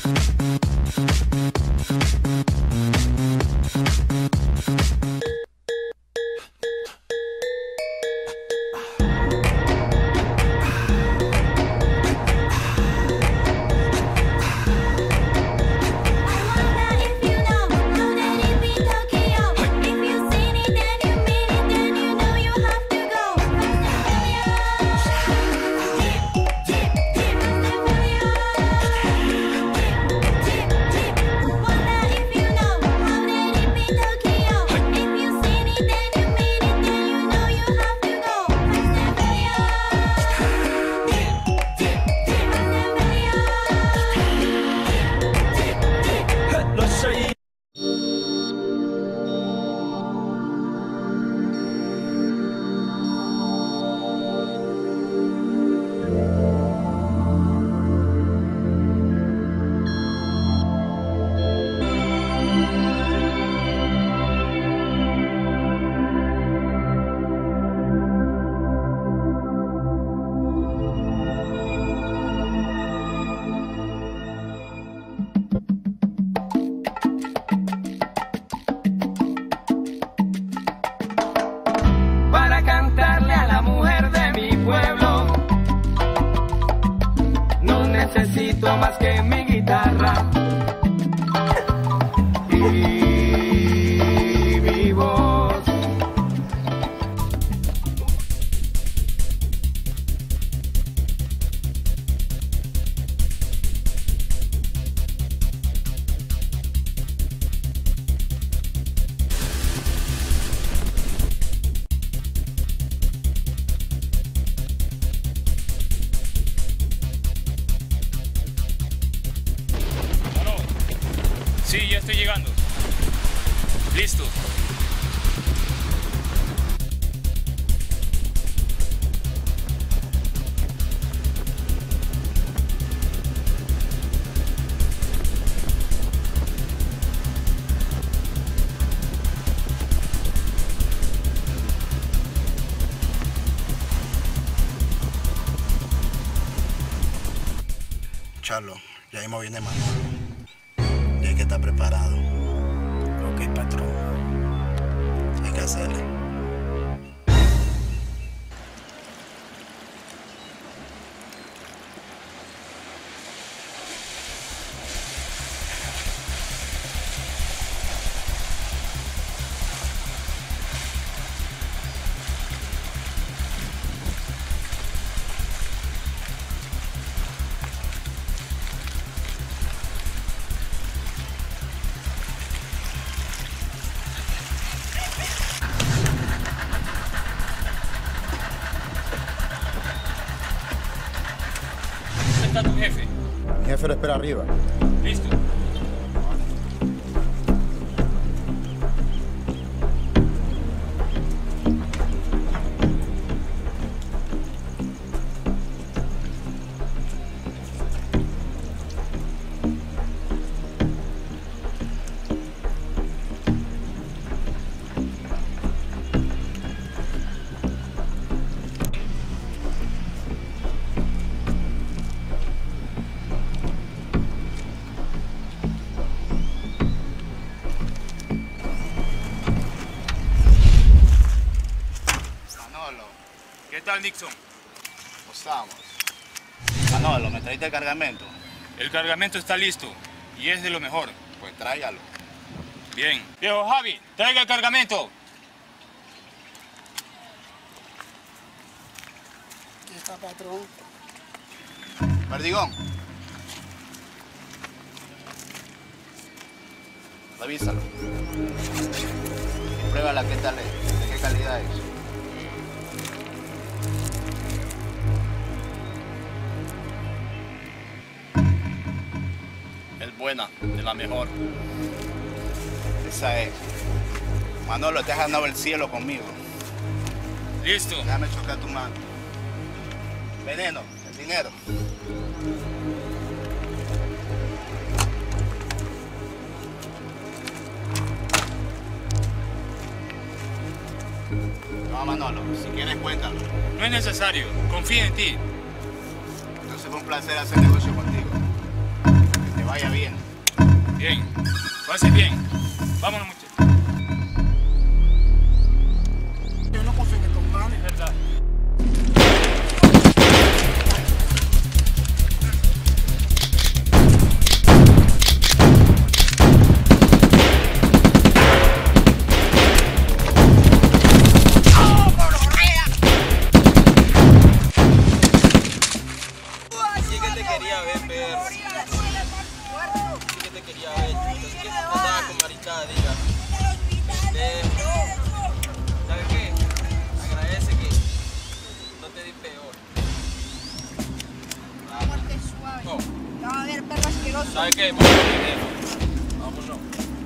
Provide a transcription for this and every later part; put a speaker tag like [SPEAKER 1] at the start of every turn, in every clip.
[SPEAKER 1] necesito más que mi guitarra y mi voz.
[SPEAKER 2] Sí, ya estoy llegando. Listo.
[SPEAKER 3] Charlo, ya mismo viene Manolo. Y hay que estar preparado. Ok, patrón. Hay que hacerle.
[SPEAKER 2] ¿Dónde está tu jefe?
[SPEAKER 3] Mi jefe lo espera arriba.
[SPEAKER 2] Listo.
[SPEAKER 3] Manolo,
[SPEAKER 2] ¿Qué tal, Nixon?
[SPEAKER 3] ¿cómo estamos? Manolo, ¿me traíste el cargamento?
[SPEAKER 2] El cargamento está listo y es de lo mejor.
[SPEAKER 3] Pues tráigalo.
[SPEAKER 2] Bien. Viejo Javi, traiga el cargamento.
[SPEAKER 4] Aquí está, patrón.
[SPEAKER 3] Perdigón. Revísalo. Y pruébala qué tal es, de qué calidad es.
[SPEAKER 5] Es buena, de la mejor.
[SPEAKER 3] Esa es. Manolo, te has ganado el cielo conmigo.
[SPEAKER 2] Listo.
[SPEAKER 3] Déjame chocar tu mano. Veneno, el dinero. No, Manolo, si quieres cuéntalo.
[SPEAKER 2] No es necesario. Confía en ti.
[SPEAKER 3] Entonces fue un placer hacer negocio contigo. Que te vaya
[SPEAKER 2] vaya bien. Bien, lo haces bien. Vámonos, muchachos.
[SPEAKER 4] Yo no confío en estos manes.
[SPEAKER 2] Es verdad.
[SPEAKER 6] ¿Sabes qué? Agradece que no te di peor.
[SPEAKER 7] Porque suave.
[SPEAKER 6] No.
[SPEAKER 7] No, a ver, perro asqueroso.
[SPEAKER 6] ¿Sabes qué? Vámonos. Vámonos.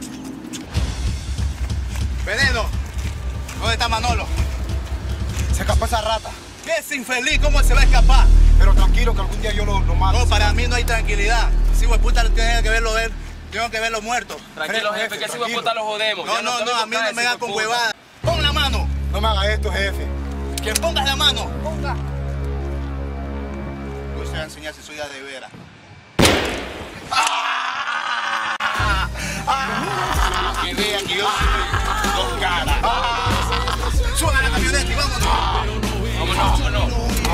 [SPEAKER 3] Veneno, ¿dónde está Manolo? Se escapó esa rata. ¿Qué es infeliz? ¿Cómo se va a escapar?
[SPEAKER 8] Pero tranquilo que algún día yo lo mato.
[SPEAKER 3] No, para mí no hay tranquilidad. Si hueputa tiene que verlo él, tengo que verlo muerto.
[SPEAKER 6] Tranquilo, jefe, que si voy a puta lo jodemos.
[SPEAKER 3] No,
[SPEAKER 6] Ya
[SPEAKER 3] no,
[SPEAKER 6] estamos
[SPEAKER 3] a mí no
[SPEAKER 6] con
[SPEAKER 3] me hagas con
[SPEAKER 6] huevada.
[SPEAKER 3] huevada. Pon la mano.
[SPEAKER 8] No me haga esto, jefe.
[SPEAKER 3] Que pongas la mano.
[SPEAKER 7] Ponga.
[SPEAKER 3] Yo te voy a enseñar si soy de veras. Que vea que yo soy dos caras. Suba a la camioneta y vámonos.
[SPEAKER 6] Vámonos.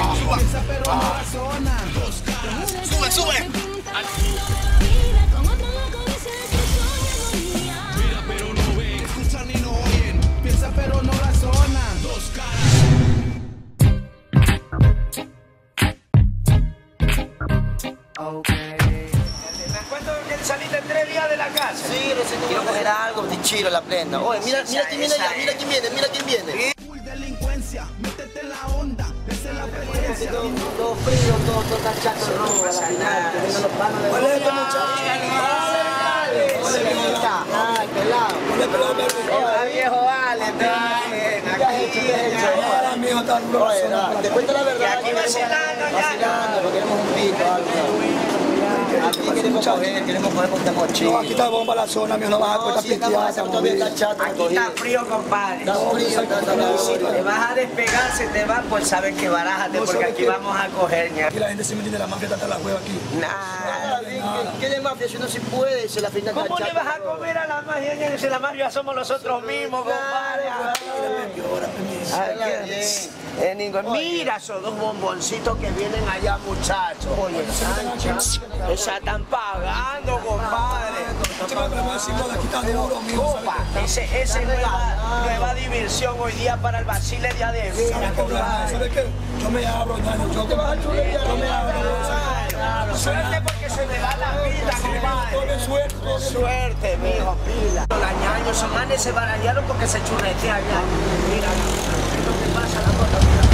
[SPEAKER 3] Sube, sube.
[SPEAKER 9] Saliste 3 días de la casa. Sí, quiero coger algo de chiro la prenda. Oye, mira quién viene allá, mira quién viene.
[SPEAKER 4] Full delincuencia, métete en la onda, esa es la experiencia.
[SPEAKER 9] Todo frío, todo está chato, no, a la final, que vengan los panos de
[SPEAKER 4] ¿Cuál es este muchacho?
[SPEAKER 9] Ay, pelado.
[SPEAKER 4] Hola, viejo, dale,
[SPEAKER 9] Ahora mi hijo está duro. Te cuento la verdad.
[SPEAKER 4] aquí vacilando,
[SPEAKER 9] porque queremos un pito, algo. Aquí queremos coger con esta mochila.
[SPEAKER 8] No, aquí está bomba la zona, mío, no vas a cortar piteada.
[SPEAKER 4] Aquí está frío, compadre.
[SPEAKER 9] Está frío,
[SPEAKER 4] Si te vas a despegar, se te va, pues sabes que barájate, porque aquí vamos a coger, ña.
[SPEAKER 8] Aquí la gente se mete de la mafia, está la hueva aquí.
[SPEAKER 9] ¿Qué de mafia? Si uno sí puede, se la finta.
[SPEAKER 4] ¿Cómo le vas a comer a la magia, ña? Si la mafia somos nosotros mismos, compadre. Mira esos dos bomboncitos que vienen allá, muchachos. Oye, esa están pagando, compadre. Opa, ese es nueva diversión hoy día para el vacile de adentro, compadre.
[SPEAKER 8] ¿Sabes qué? Yo me abro, yo te vas a chulear. Yo me abro.
[SPEAKER 4] Suerte porque se me va la vida, compadre. Suerte, mijo, pila. Los ñaños, esos manes se barallaron porque se churretean allá. Mira, lo que pasa, la cosa, mira.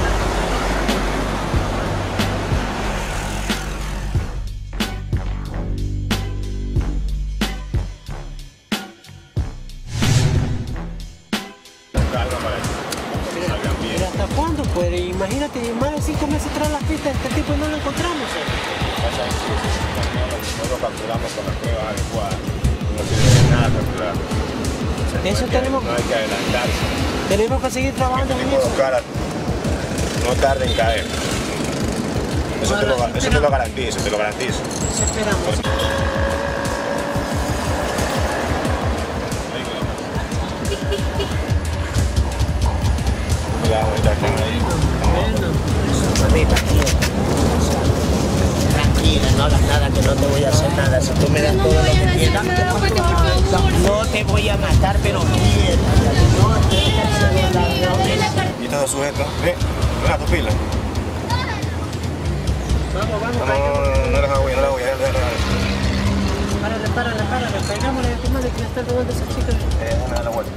[SPEAKER 10] Pero ¿hasta cuándo puede? Imagínate, más de 5 meses tras las pistas, este tipo no lo encontramos.
[SPEAKER 2] Nosotros capturamos con las pruebas adecuadas. No sirve de nada capturarlo.
[SPEAKER 10] Eso tenemos,
[SPEAKER 2] No hay que adelantarse.
[SPEAKER 10] tenemos que seguir trabajando en eso.
[SPEAKER 2] No tarde en caer. Eso te lo garantizo, te lo garantizo.
[SPEAKER 10] Esperamos.
[SPEAKER 2] Cuidado, ahorita están ahí.
[SPEAKER 9] Mamita, tranquila, no hagas nada, que no te voy a hacer nada. Si tú me das todo lo que quieras, no te voy a matar, pero quiero.
[SPEAKER 2] ¿Y estás sujeto? ¿Eh? ¿No tu pila?
[SPEAKER 10] Vamos.
[SPEAKER 2] No les hago, no les hago,
[SPEAKER 10] Párale, caigámosle de tu madre que le está robando a esa chica.
[SPEAKER 2] déjame dar la vuelta.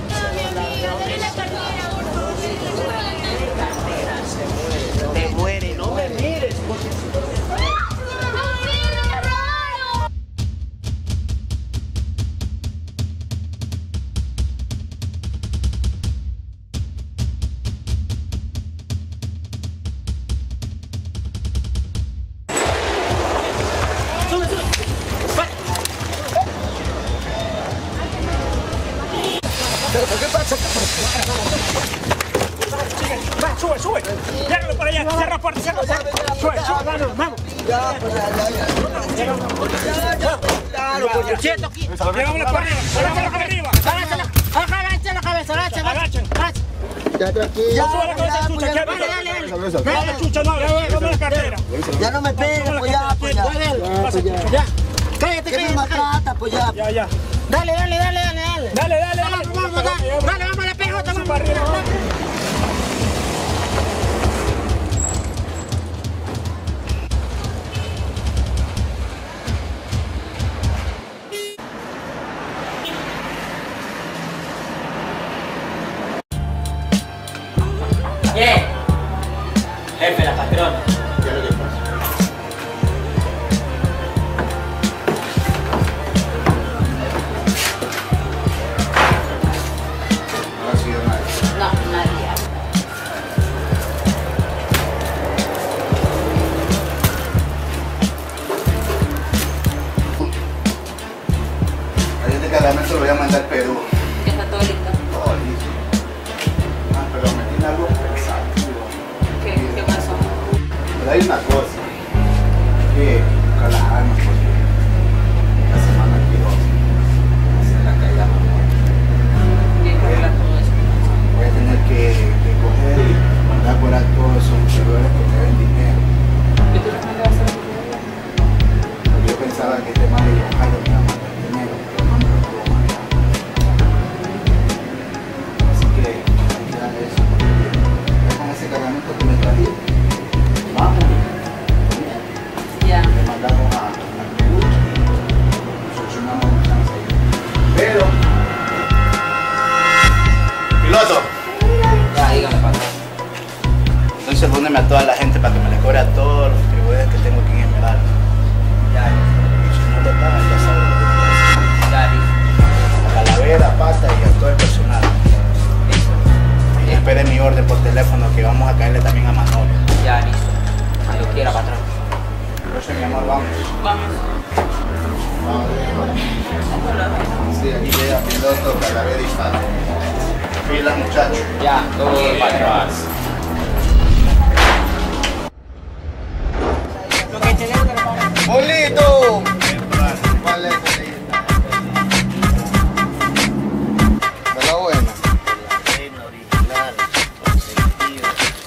[SPEAKER 4] Te muere, no me mires.
[SPEAKER 9] ¿Qué pasa?
[SPEAKER 10] Va, sube. Llévalo para allá, cierra la puerta, Sube, vamos.
[SPEAKER 9] Ya, pues ya.
[SPEAKER 10] Quieto aquí.
[SPEAKER 8] Llevámosla para arriba. Llevámosla para arriba.
[SPEAKER 10] Agacha la cabeza, agacha.
[SPEAKER 9] Ya tranquilo.
[SPEAKER 8] Ya sube la cabeza, chucha. No, la chucha, no. Dame la cartera.
[SPEAKER 9] Ya no me pegues, pues ya.
[SPEAKER 10] Ya. Cállate,
[SPEAKER 9] ¿Qué me maltrata, pues ya?
[SPEAKER 8] Ya.
[SPEAKER 10] Dale.
[SPEAKER 8] Dale.
[SPEAKER 10] Vamos a la pejota, vamos.
[SPEAKER 8] Para arriba.
[SPEAKER 6] Bien. Jefe, la patrona.
[SPEAKER 2] ¿Qué es lo que pasa? No ha sido nadie.
[SPEAKER 7] No, nadie.
[SPEAKER 2] A este cargamento lo voy a mandar al Perú.
[SPEAKER 7] Ya está todo listo.
[SPEAKER 2] Todo listo. Ah, pero me tiene algo pensativo.
[SPEAKER 7] ¿Qué pasó?
[SPEAKER 2] Pero hay una cosa. Que buscar las armas porque esta semana quiero hacer la caída manual.
[SPEAKER 7] ¿Qué arreglar todo eso?
[SPEAKER 2] Voy a tener que coger y mandar por ahí todos esos servidores que me den dinero.
[SPEAKER 7] ¿Y tú también le vas a hacer
[SPEAKER 2] Porque yo pensaba que este mal de Ohio me iba a mandar dinero, pero no me lo puedo mandar. Así que hay que darle eso. Ya con ese cargamento que me trajiste, vamos.
[SPEAKER 7] Ya.
[SPEAKER 2] Le mandamos a Perú y solucionamos una chance ahí. Pero, piloto,
[SPEAKER 6] Ya, dígame, patrón.
[SPEAKER 2] entonces póneme a toda la gente para que me le cobre a todos los tributos que tengo aquí en Esmeralda.
[SPEAKER 6] Ya,
[SPEAKER 2] Y si no lo pagan, ya saben lo que tengo que hacer.
[SPEAKER 6] ya, listo.
[SPEAKER 2] A Calavera, Pata y a todo el personal. Y espere mi orden por teléfono que vamos a caerle también a Manolo.
[SPEAKER 6] Ya, listo. Cuando quiera, patrón.
[SPEAKER 2] Entonces, mi amor, vamos.
[SPEAKER 7] Vamos.
[SPEAKER 2] Sí, aquí llega piloto, Calavera y Pata. Pilas, muchachos.
[SPEAKER 6] Ya, todo bien, patrón.
[SPEAKER 2] ¡Bolito! ¿Cuál es, bolito? ¿De la buena?
[SPEAKER 9] Original, consentido.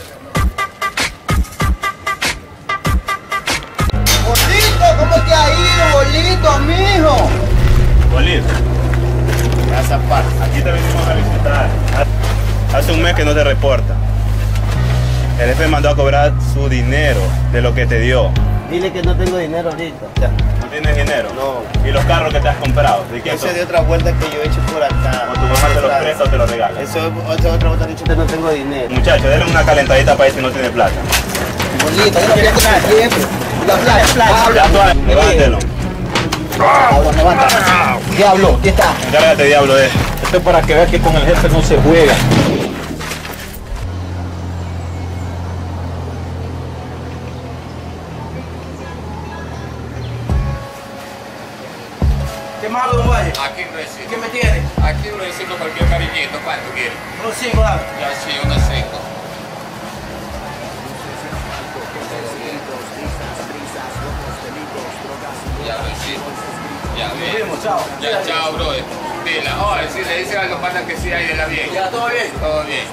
[SPEAKER 9] Bolito, ¿cómo te ha ido, Bolito, mijo?
[SPEAKER 2] Bolito. Gracias, Pata. Aquí te venimos a visitar. Hace un mes que no te reporta. El jefe mandó a cobrar su dinero de lo que te dio.
[SPEAKER 9] Dile que no tengo dinero ahorita.
[SPEAKER 2] ¿No tienes dinero?
[SPEAKER 9] No.
[SPEAKER 2] ¿Y los carros que te has comprado? ¿De quién
[SPEAKER 9] Ese
[SPEAKER 2] son?
[SPEAKER 9] de otra vuelta que yo he hecho por acá.
[SPEAKER 2] ¿O tu mamá te los presta o te los regala?
[SPEAKER 9] Eso es otra vuelta que he hecho que no tengo dinero.
[SPEAKER 2] Muchachos, denle una calentadita para ver si no tiene plata.
[SPEAKER 9] Bolito, yo no quiero estar siempre. La plata.
[SPEAKER 2] Ya tú, levántelo.
[SPEAKER 9] Levanta. Diablo, ¿qué está?
[SPEAKER 2] Encárgate, diablo, de esto.
[SPEAKER 11] Esto es para que veas que con el jefe no se juega.
[SPEAKER 4] ¿Qué más, don Valle?
[SPEAKER 5] Aquí un recito.
[SPEAKER 4] ¿Qué me tiene?
[SPEAKER 5] Aquí un recito cualquier cariñito. ¿Cuánto quieres?
[SPEAKER 4] Unos 5, dale.
[SPEAKER 5] Ya sí, unas 5. Ya recito. Ya
[SPEAKER 4] Nos
[SPEAKER 5] bien.
[SPEAKER 4] vemos, chao.
[SPEAKER 5] Ya, chao, brother. Dila. Oye, si le dice a los panas que sí hay de la bien.
[SPEAKER 4] Ya, ¿todo bien?
[SPEAKER 5] Todo bien.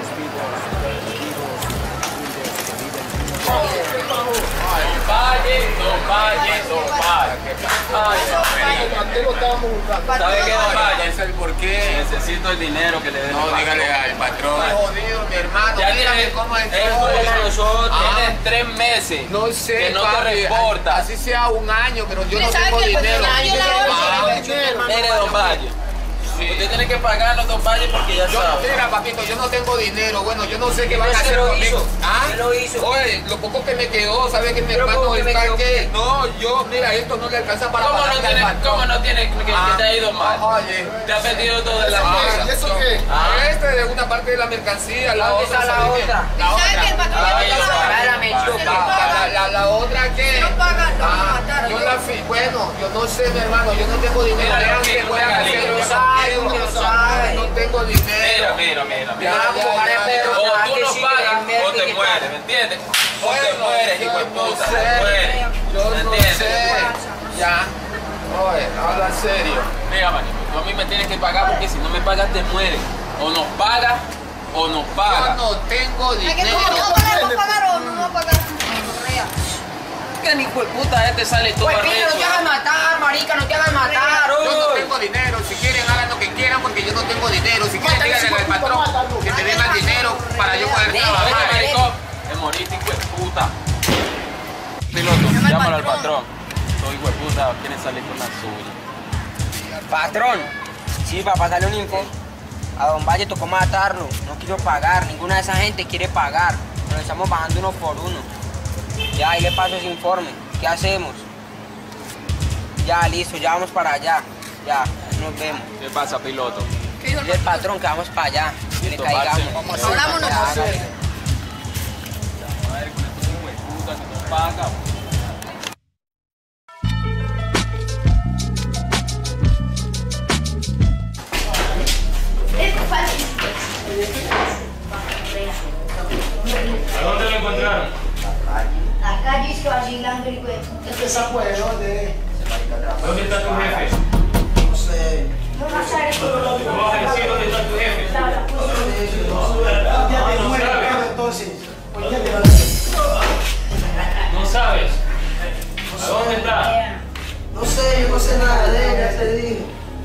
[SPEAKER 6] ¿Sabe qué, don Valle?
[SPEAKER 5] ¿Sabes por qué?
[SPEAKER 6] Necesito el dinero que le den.
[SPEAKER 5] No, dígale al patrón. Está jodido, mi hermano.
[SPEAKER 6] Ya
[SPEAKER 5] Dígame
[SPEAKER 6] tiene,
[SPEAKER 5] cómo es
[SPEAKER 6] tienes 3 meses.
[SPEAKER 5] No sé,
[SPEAKER 6] que no te
[SPEAKER 5] papi,
[SPEAKER 6] reporta.
[SPEAKER 5] Así sea un año, pero yo no
[SPEAKER 7] Mire, ¿sabe
[SPEAKER 5] tengo
[SPEAKER 7] qué? Pues
[SPEAKER 5] dinero.
[SPEAKER 7] un año la
[SPEAKER 6] Mire, don Valle. Usted tiene que pagarlo, don Valle, porque ya
[SPEAKER 5] Yo,
[SPEAKER 6] sabe.
[SPEAKER 5] mira, papito, yo no tengo dinero. Bueno, yo no sé qué van a
[SPEAKER 6] ¿Quién
[SPEAKER 5] hacer
[SPEAKER 6] lo
[SPEAKER 5] conmigo.
[SPEAKER 6] hizo?
[SPEAKER 5] ¿Ah?
[SPEAKER 6] ¿Quién lo hizo?
[SPEAKER 5] Oye, lo poco que me quedó, ¿sabes que mi
[SPEAKER 6] ¿Pero
[SPEAKER 5] hermano
[SPEAKER 6] cómo que me
[SPEAKER 5] está
[SPEAKER 6] quedó
[SPEAKER 5] que?
[SPEAKER 6] qué?
[SPEAKER 5] No, yo, mira, esto no le alcanza para
[SPEAKER 6] ¿Cómo no
[SPEAKER 5] pagarle al
[SPEAKER 6] tiene,
[SPEAKER 5] patrón.
[SPEAKER 6] cómo no tiene que te ha ido mal?
[SPEAKER 5] Oye.
[SPEAKER 6] Te ha perdido todo de la
[SPEAKER 5] Ah,
[SPEAKER 6] mesa.
[SPEAKER 5] ¿eso qué?
[SPEAKER 6] Ah.
[SPEAKER 5] Este de una parte de la mercancía, la
[SPEAKER 6] ¿Dónde
[SPEAKER 5] otra.
[SPEAKER 6] está la
[SPEAKER 5] ¿sabe qué?
[SPEAKER 6] otra?
[SPEAKER 5] La
[SPEAKER 7] ¿Sabe
[SPEAKER 5] otra.
[SPEAKER 7] que el patrón
[SPEAKER 6] Ah,
[SPEAKER 7] ya
[SPEAKER 6] yo,
[SPEAKER 7] paga?
[SPEAKER 6] espérame,
[SPEAKER 7] Si
[SPEAKER 6] chupa.
[SPEAKER 7] no paga,
[SPEAKER 5] La otra que.
[SPEAKER 7] si no paga, lo van a matar.
[SPEAKER 5] Yo la fui, bueno, yo no sé, mi hermano, yo no tengo dinero.
[SPEAKER 6] Mira,
[SPEAKER 5] Vean
[SPEAKER 6] que
[SPEAKER 5] que
[SPEAKER 6] no
[SPEAKER 5] puedan
[SPEAKER 6] tenga
[SPEAKER 5] hacer,
[SPEAKER 6] dinero.
[SPEAKER 5] yo
[SPEAKER 7] sabe.
[SPEAKER 5] no tengo dinero.
[SPEAKER 6] Mira.
[SPEAKER 5] Ya, ya, ya.
[SPEAKER 6] O tú no pagas o te mueres, ¿me entiendes? O te mueres, hijo de puta, te mueres.
[SPEAKER 5] Yo
[SPEAKER 6] ¿Me
[SPEAKER 5] no
[SPEAKER 6] entiendes?
[SPEAKER 5] sé. Ya. Oye, habla en serio.
[SPEAKER 6] Mira, manito, tú a mí me tienes que pagar porque si no me pagas te mueres. O nos pagas o nos pagas.
[SPEAKER 5] Yo no tengo
[SPEAKER 7] Es que
[SPEAKER 5] dinero.
[SPEAKER 7] como no podemos pagar o no nos pagar.
[SPEAKER 6] Que ni hijo de puta este sale todo
[SPEAKER 7] Pues
[SPEAKER 6] arrecho.
[SPEAKER 7] mira, no te hagas matar, marica, no te hagas matar.
[SPEAKER 5] Yo no tengo dinero. Si quieren, hagan lo que quieran porque yo no tengo dinero. Si quieren, díganle al patrón que te den el dinero para yo poder
[SPEAKER 6] Vete,
[SPEAKER 5] trabajar.
[SPEAKER 6] maricón. Te moriste, hijo de puta. Piloto, llámalo al patrón. Soy hijo de puta, quieren salir con la suya.
[SPEAKER 4] Patrón, sí, para pasarle un info. A Don Valle tocó matarlo. No quiso pagar. Ninguna de esa gente quiere pagar. Nos estamos bajando uno por uno. Ya, ahí le paso ese informe. ¿Qué hacemos? Ya, listo, ya vamos para allá. Ya, nos vemos.
[SPEAKER 6] ¿Qué pasa, piloto?
[SPEAKER 4] Dile al patrón que vamos para allá. Que le
[SPEAKER 6] Listo,
[SPEAKER 4] caigamos.
[SPEAKER 6] parce.
[SPEAKER 7] Hablamos
[SPEAKER 4] Ya,
[SPEAKER 7] nosotros.
[SPEAKER 4] dale.
[SPEAKER 6] Madre, con estos hijos de puta que nos pagan. ¿A dónde lo encontraron?
[SPEAKER 12] Acá dice allí la Angry Web.
[SPEAKER 6] ¿Dónde está tu jefe?
[SPEAKER 9] No sé.
[SPEAKER 12] No va a ser eso.
[SPEAKER 6] ¿Vos vas a decir dónde está tu jefe? ¿No sabes? ¿A dónde está?
[SPEAKER 9] No sé, yo no sé nada de él, ya te dije.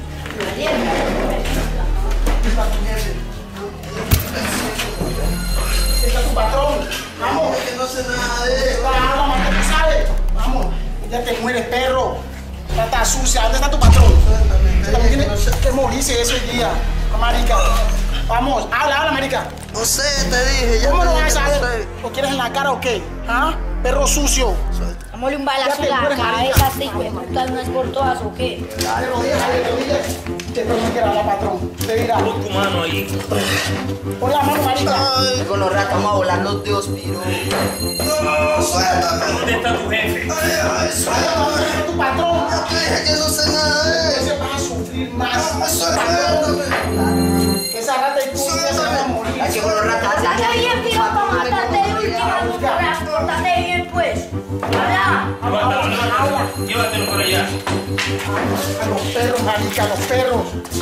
[SPEAKER 8] Está tu patrón. Vamos.
[SPEAKER 9] Es que no sé nada de él.
[SPEAKER 8] Vamos, mamá, ¿qué sabes? Vamos. Ya te mueres, perro. Ya está sucia. ¿Dónde está tu patrón? También tiene que morirse ese día. Marica. Vamos. Habla, marica.
[SPEAKER 9] No sé, te dije. Ya
[SPEAKER 8] ¿Cómo
[SPEAKER 9] te
[SPEAKER 8] no
[SPEAKER 9] dije
[SPEAKER 8] vas a
[SPEAKER 9] que no
[SPEAKER 8] saber?
[SPEAKER 9] sé.
[SPEAKER 8] ¿Lo quieres en la cara o qué? ¿Ah? Perro sucio.
[SPEAKER 12] Dámosle un balazo
[SPEAKER 8] Ya
[SPEAKER 12] en la
[SPEAKER 8] te mueres, marica.
[SPEAKER 12] cabeza, este hijo de puta, no es por todas o qué.
[SPEAKER 8] De rodillas. Te tengo que dar la patrón. Te dirá.
[SPEAKER 6] Pon tu mano ahí.
[SPEAKER 8] Pon la mano, marica.
[SPEAKER 9] Ay, con los ratos vamos a volar los dios, piro. No, suéltame.
[SPEAKER 6] ¿Dónde está tu jefe?
[SPEAKER 9] Ay, suéltame.
[SPEAKER 8] ¿Dónde está tu patrón?
[SPEAKER 9] Ya te dije que no sé nada de él.
[SPEAKER 8] Ese vas a sufrir más.
[SPEAKER 9] Suéltame.
[SPEAKER 8] Esa rata y tú se van a morir.
[SPEAKER 9] Aquí con los ratos.
[SPEAKER 12] Pórtate bien, tío, para matarte de última. Pórtate bien, pues. Habla.
[SPEAKER 6] Levántalo. Llévatelo por allá.
[SPEAKER 8] A los perros, marica, a los perros.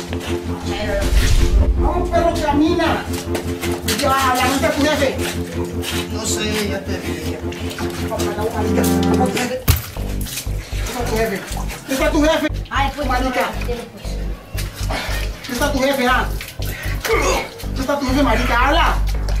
[SPEAKER 8] Vamos, perro, camina. Ya vas a hablar ante tu jefe.
[SPEAKER 9] No sé, ya te dije.
[SPEAKER 8] Vamos, marica. Vamos, tu jefe. ¿Dónde está tu jefe? ¿Dónde está tu jefe?
[SPEAKER 12] Ay, pues,
[SPEAKER 8] Marica.
[SPEAKER 12] dele, pues.
[SPEAKER 8] ¿Dónde está tu jefe, ah? ¿Dónde está tu jefe, marica? Habla.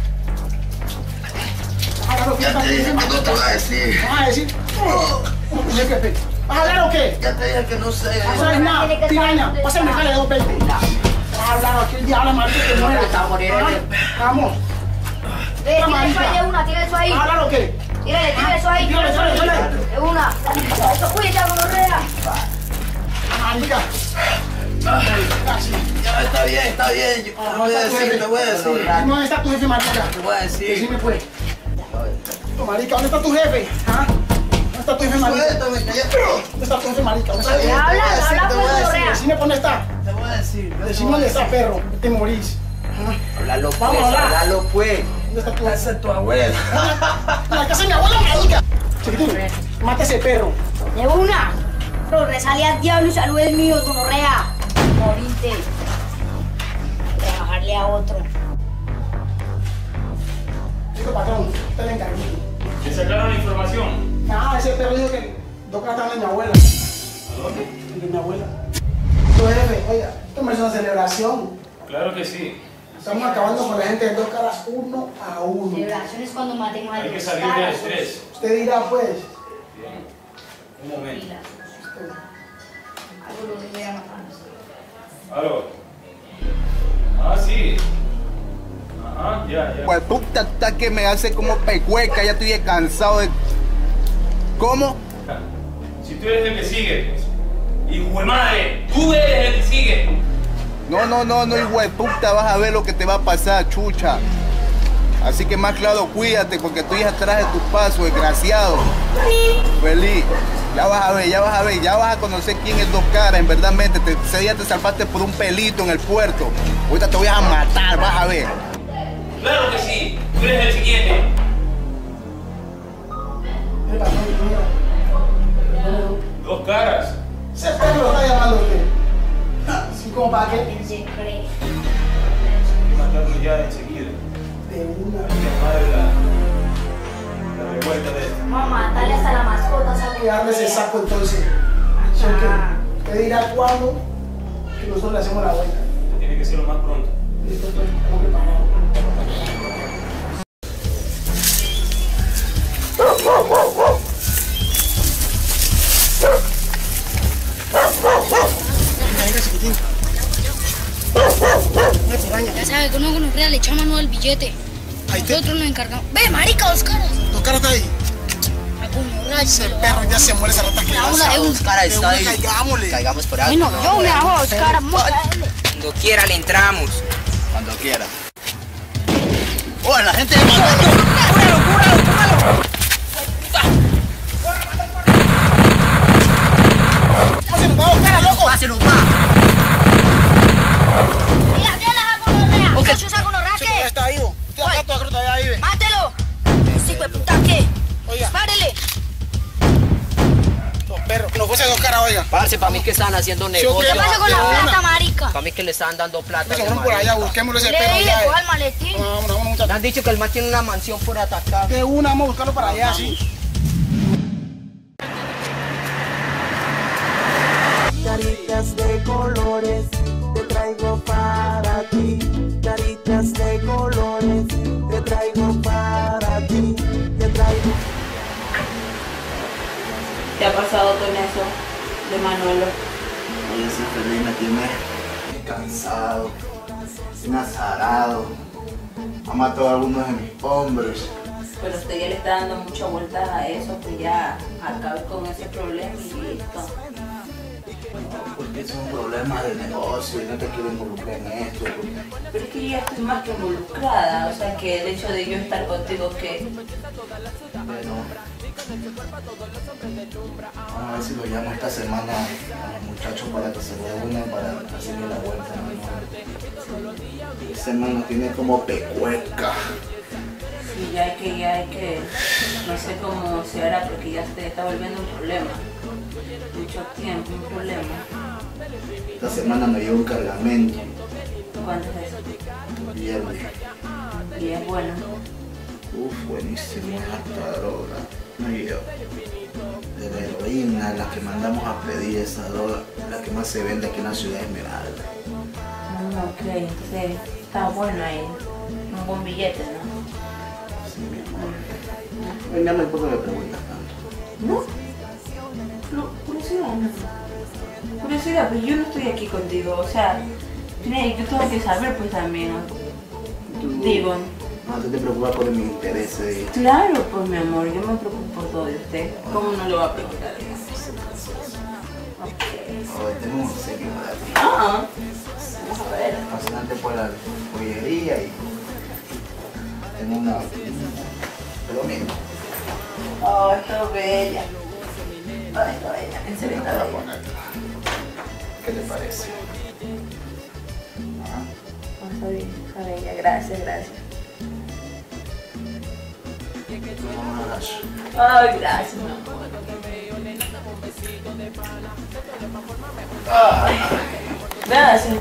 [SPEAKER 8] Habla lo que
[SPEAKER 9] Ya
[SPEAKER 8] está
[SPEAKER 9] te
[SPEAKER 8] tu
[SPEAKER 9] dije
[SPEAKER 8] jefe,
[SPEAKER 9] que no te
[SPEAKER 8] marica.
[SPEAKER 9] voy a decir.
[SPEAKER 8] ¿Vas a decir? ¿Cómo tu jefe? ¿Vas a hablar o qué?
[SPEAKER 9] Ya te dije que no sé.
[SPEAKER 8] No sabes nada, piraña. Pásame, jale 220. Vas a hablar aquí el diablo, marica, que muere. Vamos.
[SPEAKER 12] Tira eso ahí de una, tira eso ahí.
[SPEAKER 8] ¿Vas a hablar o qué?
[SPEAKER 12] Tírale, tira eso ahí.
[SPEAKER 8] Tírale, tírale, tírale.
[SPEAKER 12] De una. Eso, cuídate, gonorrea.
[SPEAKER 8] Marica.
[SPEAKER 9] Ya está bien, está bien. Yo te voy a decir, te voy a decir.
[SPEAKER 8] ¿Dónde está tu jefe, marica?
[SPEAKER 9] Te voy a decir.
[SPEAKER 8] Decime, pues. Marica, ¿dónde está tu jefe? ¿Ah? ¿Dónde está tu jefe, marica?
[SPEAKER 9] Suéltame, ya.
[SPEAKER 8] ¿Dónde está tu jefe, marica? ¿Dónde está tu jefe?
[SPEAKER 12] Habla,
[SPEAKER 9] te
[SPEAKER 12] habla,
[SPEAKER 9] voy a
[SPEAKER 12] pues,
[SPEAKER 9] decir.
[SPEAKER 12] gonorrea.
[SPEAKER 8] Decime dónde está.
[SPEAKER 9] Te voy a decir.
[SPEAKER 8] Decime dónde está, perro. Que te morís.
[SPEAKER 9] Háblalo pues,
[SPEAKER 8] Vamos a hablar.
[SPEAKER 9] háblalo pues.
[SPEAKER 8] ¿Dónde está tu jefe?
[SPEAKER 9] Esa es tu abuela.
[SPEAKER 8] En la casa de mi abuela, marica. Chiquitín, mata ese perro.
[SPEAKER 12] De una. Pero resale al diablo y saludes míos, gonorrea. Morite. Trabajarle a otro.
[SPEAKER 8] Digo, patrón, te le encargué.
[SPEAKER 6] ¿Le sacaron la información?
[SPEAKER 8] Nada, ese perro dijo que dos caras estaban de mi abuela. ¿A dónde? De mi abuela. Tu jefe, oiga, esto merece una celebración.
[SPEAKER 6] Claro que sí.
[SPEAKER 8] Estamos acabando con la gente de dos caras uno a uno.
[SPEAKER 12] Celebraciones cuando matemos a
[SPEAKER 6] Hay que
[SPEAKER 12] los
[SPEAKER 6] salir del
[SPEAKER 12] caras.
[SPEAKER 6] estrés.
[SPEAKER 8] Usted dirá, pues.
[SPEAKER 6] Bien. Un momento.
[SPEAKER 12] Algo lo voy a matar.
[SPEAKER 6] Aló. Ah, sí. Ajá, ya.
[SPEAKER 13] Pues puta, está que me hace como pecueca, ya estoy cansado de... ¿Cómo?
[SPEAKER 6] Si tú eres el que sigue, pues. Hijo de madre, tú eres el que sigue.
[SPEAKER 13] No, hijo de puta, vas a ver lo que te va a pasar, chucha. Así que más claro, cuídate, porque estoy atrás de tus pasos, desgraciado. Feliz. Ya vas a ver, ya vas a conocer quién es Dos Caras, en verdad, ese día te salvaste por un pelito en el puerto. Ahorita te voy a matar, vas a ver.
[SPEAKER 6] Claro que sí, tú eres el siguiente. Dos Caras.
[SPEAKER 8] Ese perro ¿Cómo para qué?
[SPEAKER 12] En secreto.
[SPEAKER 11] Hay que matarlo ya enseguida.
[SPEAKER 8] De una.
[SPEAKER 11] La revuelta de esto.
[SPEAKER 12] Vamos a matarle hasta la mascota, ¿sabes?
[SPEAKER 8] Cuidarle ese saco entonces. ¿Sí o qué? ¿Te dirá cuándo que nosotros le hacemos la vuelta?
[SPEAKER 11] Tiene que ser lo más pronto.
[SPEAKER 8] Listo, pues, estamos preparados.
[SPEAKER 12] Ya sabes que uno con los reales le echa mano al billete. Nosotros nos encargamos. ¡Ve, marica, dos caras!
[SPEAKER 8] ¿Dos caras está ahí?
[SPEAKER 12] A coño, rayo.
[SPEAKER 8] Ese perro ya se muere esa rata que
[SPEAKER 12] Vamos a
[SPEAKER 9] Dos caras está ahí.
[SPEAKER 8] Caigámosle.
[SPEAKER 9] Caigamos por ahí.
[SPEAKER 12] Bueno, yo me hago dos caras. Vamos a caerle.
[SPEAKER 4] Cuando quiera le entramos.
[SPEAKER 9] Cuando quiera. ¡Oh, la gente de Manuel!
[SPEAKER 8] ¡Pásenos, va, dos caras, loco!
[SPEAKER 9] ¡Pásenos, va!
[SPEAKER 12] Mira, mira la saco los reales. ¿Qué se saco los reales?
[SPEAKER 8] Ese todavía está vivo. Este acá todavía vive.
[SPEAKER 12] ¡Mátelo! Sí, pues puta, ¿qué?
[SPEAKER 8] Oiga.
[SPEAKER 12] ¡Párele!
[SPEAKER 8] Los perros, que nos fuese dos caras, oiga.
[SPEAKER 9] Parce, para mí que están haciendo
[SPEAKER 8] ¿Qué
[SPEAKER 9] negocio.
[SPEAKER 12] ¿Qué pasa con la plata, marica?
[SPEAKER 9] Para mí que le están dando plata.
[SPEAKER 8] Vamos por allá, busquémoslo ese perro
[SPEAKER 12] Le
[SPEAKER 8] ya.
[SPEAKER 12] coja el maletín.
[SPEAKER 8] Vámonos, muchachos.
[SPEAKER 9] Me han dicho que el man tiene una mansión por atacar.
[SPEAKER 8] De una, vamos a buscarlo para allá, sí.
[SPEAKER 14] Caritas de colores te traigo para ti. Caritas de colores te traigo para ti. Te traigo.
[SPEAKER 15] ¿Qué ha pasado con eso de Manolo?
[SPEAKER 13] Oye, ese feliz me tiene cansado, tiene azarado. Ha matado a algunos de mis hombres.
[SPEAKER 15] Pero usted ya le está dando mucha vuelta a eso, pues ya acabe con ese problema y listo.
[SPEAKER 13] Porque es un problema de negocio y no te quiero involucrar en esto.
[SPEAKER 15] Pero es que yo ya estoy más que involucrada, o sea que el hecho de yo estar contigo que...
[SPEAKER 13] Bueno, vamos a ver si lo llamo esta semana a los muchachos para que se reúnan para hacerle la vuelta. Ese hermano tiene como pecueca.
[SPEAKER 15] Sí, ya hay que, no sé cómo se hará porque ya se está volviendo un problema. Mucho tiempo, un problema.
[SPEAKER 13] Esta semana me dio un cargamento.
[SPEAKER 15] ¿Cuánto es eso?
[SPEAKER 13] Viernes.
[SPEAKER 15] Y es bueno.
[SPEAKER 13] Uf, buenísimo, harta droga. Me dio. De la heroína, la que mandamos a pedir esa droga, la que más se vende aquí en la ciudad de Esmeralda.
[SPEAKER 15] Ok, entonces está bueno ahí. Un buen billete, ¿no?
[SPEAKER 13] Sí, mi amor. Venga, me importa que me preguntas tanto.
[SPEAKER 15] ¿No? Curiosidad, no. Curiosidad, pero yo no estoy aquí contigo, o sea, yo tengo que saber pues también, ¿no? Digo.
[SPEAKER 13] No, tú te preocupas por mis intereses.
[SPEAKER 15] Claro, pues mi amor, yo me preocupo por todo de usted. ¿Cómo no le va a preguntar eso?
[SPEAKER 13] Hoy tengo un obsequio para ti.
[SPEAKER 15] Ah, vamos a ver.
[SPEAKER 13] Fascinante por la joyería y tengo una... Pero mira.
[SPEAKER 15] Oh, está bella. Ay, está bella, en serio está bella.
[SPEAKER 13] ¿Qué te parece?
[SPEAKER 15] Oh, está bien, está bella, gracias, gracias. Ay, gracias, mi amor. Ay, gracias.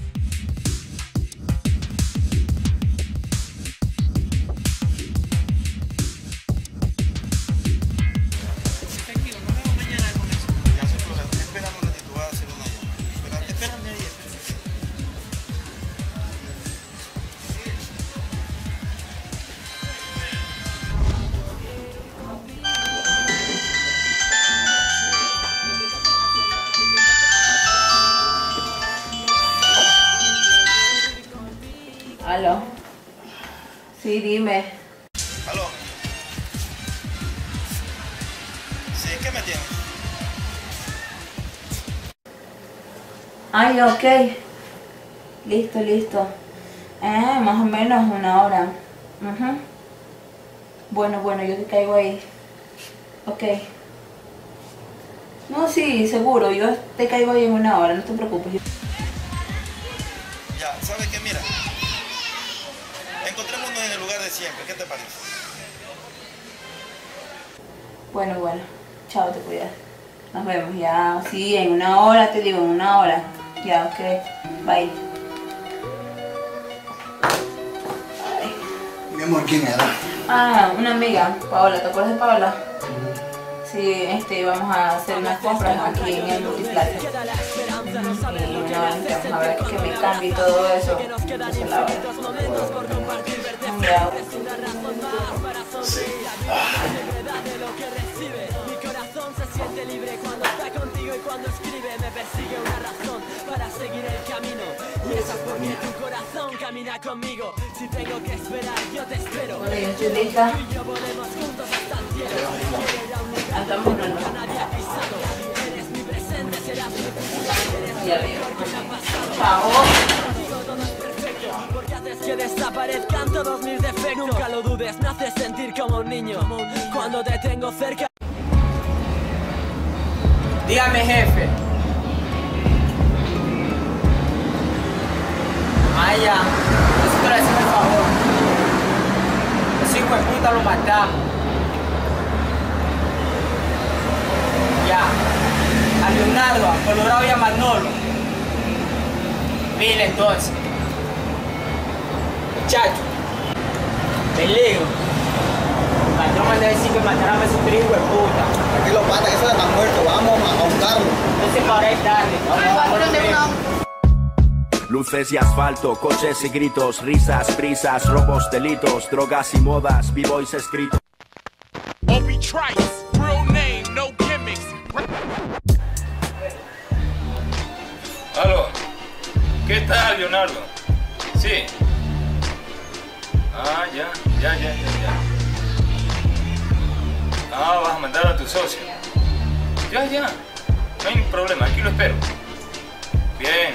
[SPEAKER 15] Aló. Sí, dime.
[SPEAKER 3] Aló. Sí, ¿qué me tienes?
[SPEAKER 15] Ay, ok. Listo, listo. Más o menos una hora. Bueno, yo te caigo ahí. Ok. No, sí, seguro. Yo te caigo ahí en una hora, no te preocupes.
[SPEAKER 3] Ya, ¿sabes qué? Mira. Encontrémonos en el lugar de siempre. ¿Qué te parece?
[SPEAKER 15] Bueno. Chao, te cuidas. Nos vemos ya. Sí, en una hora, te digo, en una hora. Ya, ok. Bye.
[SPEAKER 3] Mi amor, ¿quién era?
[SPEAKER 15] Ah, una amiga, Paola, ¿te acuerdas de Paola? Sí, vamos a hacer unas compras aquí en el Multiplaza. Y vamos a ver que me cambie y todo eso. Esa es la hora. Ya.
[SPEAKER 3] Sí.
[SPEAKER 15] Bueno, yo estoy lista. Andamos en el ya veo. Chao.
[SPEAKER 16] Que desaparezcan todos mis defectos. Nunca lo dudes, me haces sentir como un niño cuando te tengo cerca.
[SPEAKER 4] Dígame, jefe. Ay, ya. Necesito decirme el favor. Ese hijo de puta lo matamos. Ya. A Leonardo, a Colorado y a Manolo. Mire entonces. Muchacho. Peligro. El patrón manda a decir que mataron a ese hijo de puta.
[SPEAKER 9] Aquí lo pata, eso ya está muerto. Vamos a buscarlo.
[SPEAKER 4] Entonces para es tarde. Vamos.
[SPEAKER 17] Luces y asfalto, coches y gritos, risas, prisas, robos, delitos, drogas y modas, b-boys escritos.
[SPEAKER 18] Obi Trice, real name, no gimmicks.
[SPEAKER 6] Aló, ¿qué tal, Leonardo? Sí. Ah, ya. Ah, vas a mandar a tu socio. Ya. No hay problema, aquí lo espero. Bien.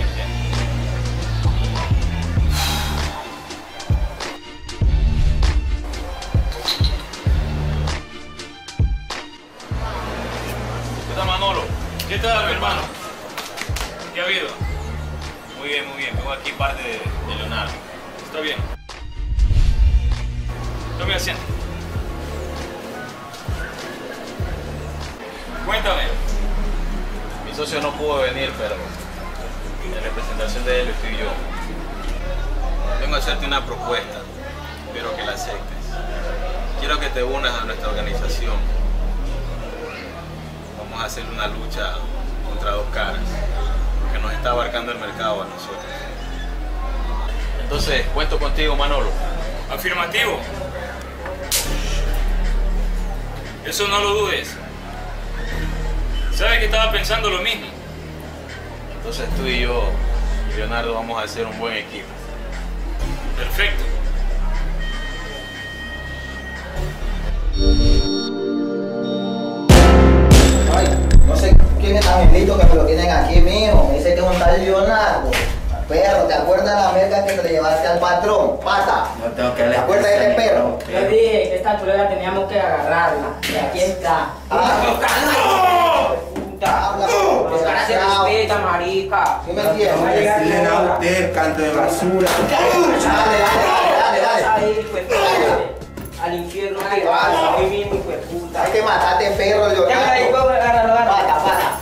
[SPEAKER 6] ¿Qué tal, Manolo? ¿Qué tal, mi hermano? ¿Qué ha habido? Muy bien. Vengo aquí parte de Leonardo. Está bien. Tome asiento. Cuéntame. Mi socio no pudo venir, pero en representación de él estoy yo. Vengo a hacerte una propuesta. Espero que la aceptes. Quiero que te unas a nuestra organización. Vamos a hacer una lucha contra dos caras, que nos está abarcando el mercado a nosotros. Entonces, cuento contigo, Manolo. Afirmativo. Eso no lo dudes. ¿Sabes que estaba pensando lo mismo? Entonces tú y yo, Leonardo, vamos a hacer un buen equipo. Perfecto.
[SPEAKER 9] Ay, no sé quién es tan lindo que me lo tienen aquí, mijo. Me dice que es un tal Leonardo. Perro, ¿te acuerdas de la merca que te llevaste al patrón? Pata.
[SPEAKER 19] No tengo que
[SPEAKER 9] ¿Te acuerdas de ese perro?
[SPEAKER 4] Yo dije que esta prueba teníamos que agarrarla. Y aquí está. Se respeta, marica.
[SPEAKER 9] ¿Qué me entiendes?
[SPEAKER 19] Decirle a usted, canto de basura.
[SPEAKER 9] Dale.
[SPEAKER 4] Ahí, pues, al infierno que vas, ahí mismo, pues, puta.
[SPEAKER 9] Hay que matarte, perro, Leonardo.
[SPEAKER 4] Ya, ahí, agárralo.
[SPEAKER 9] Pata.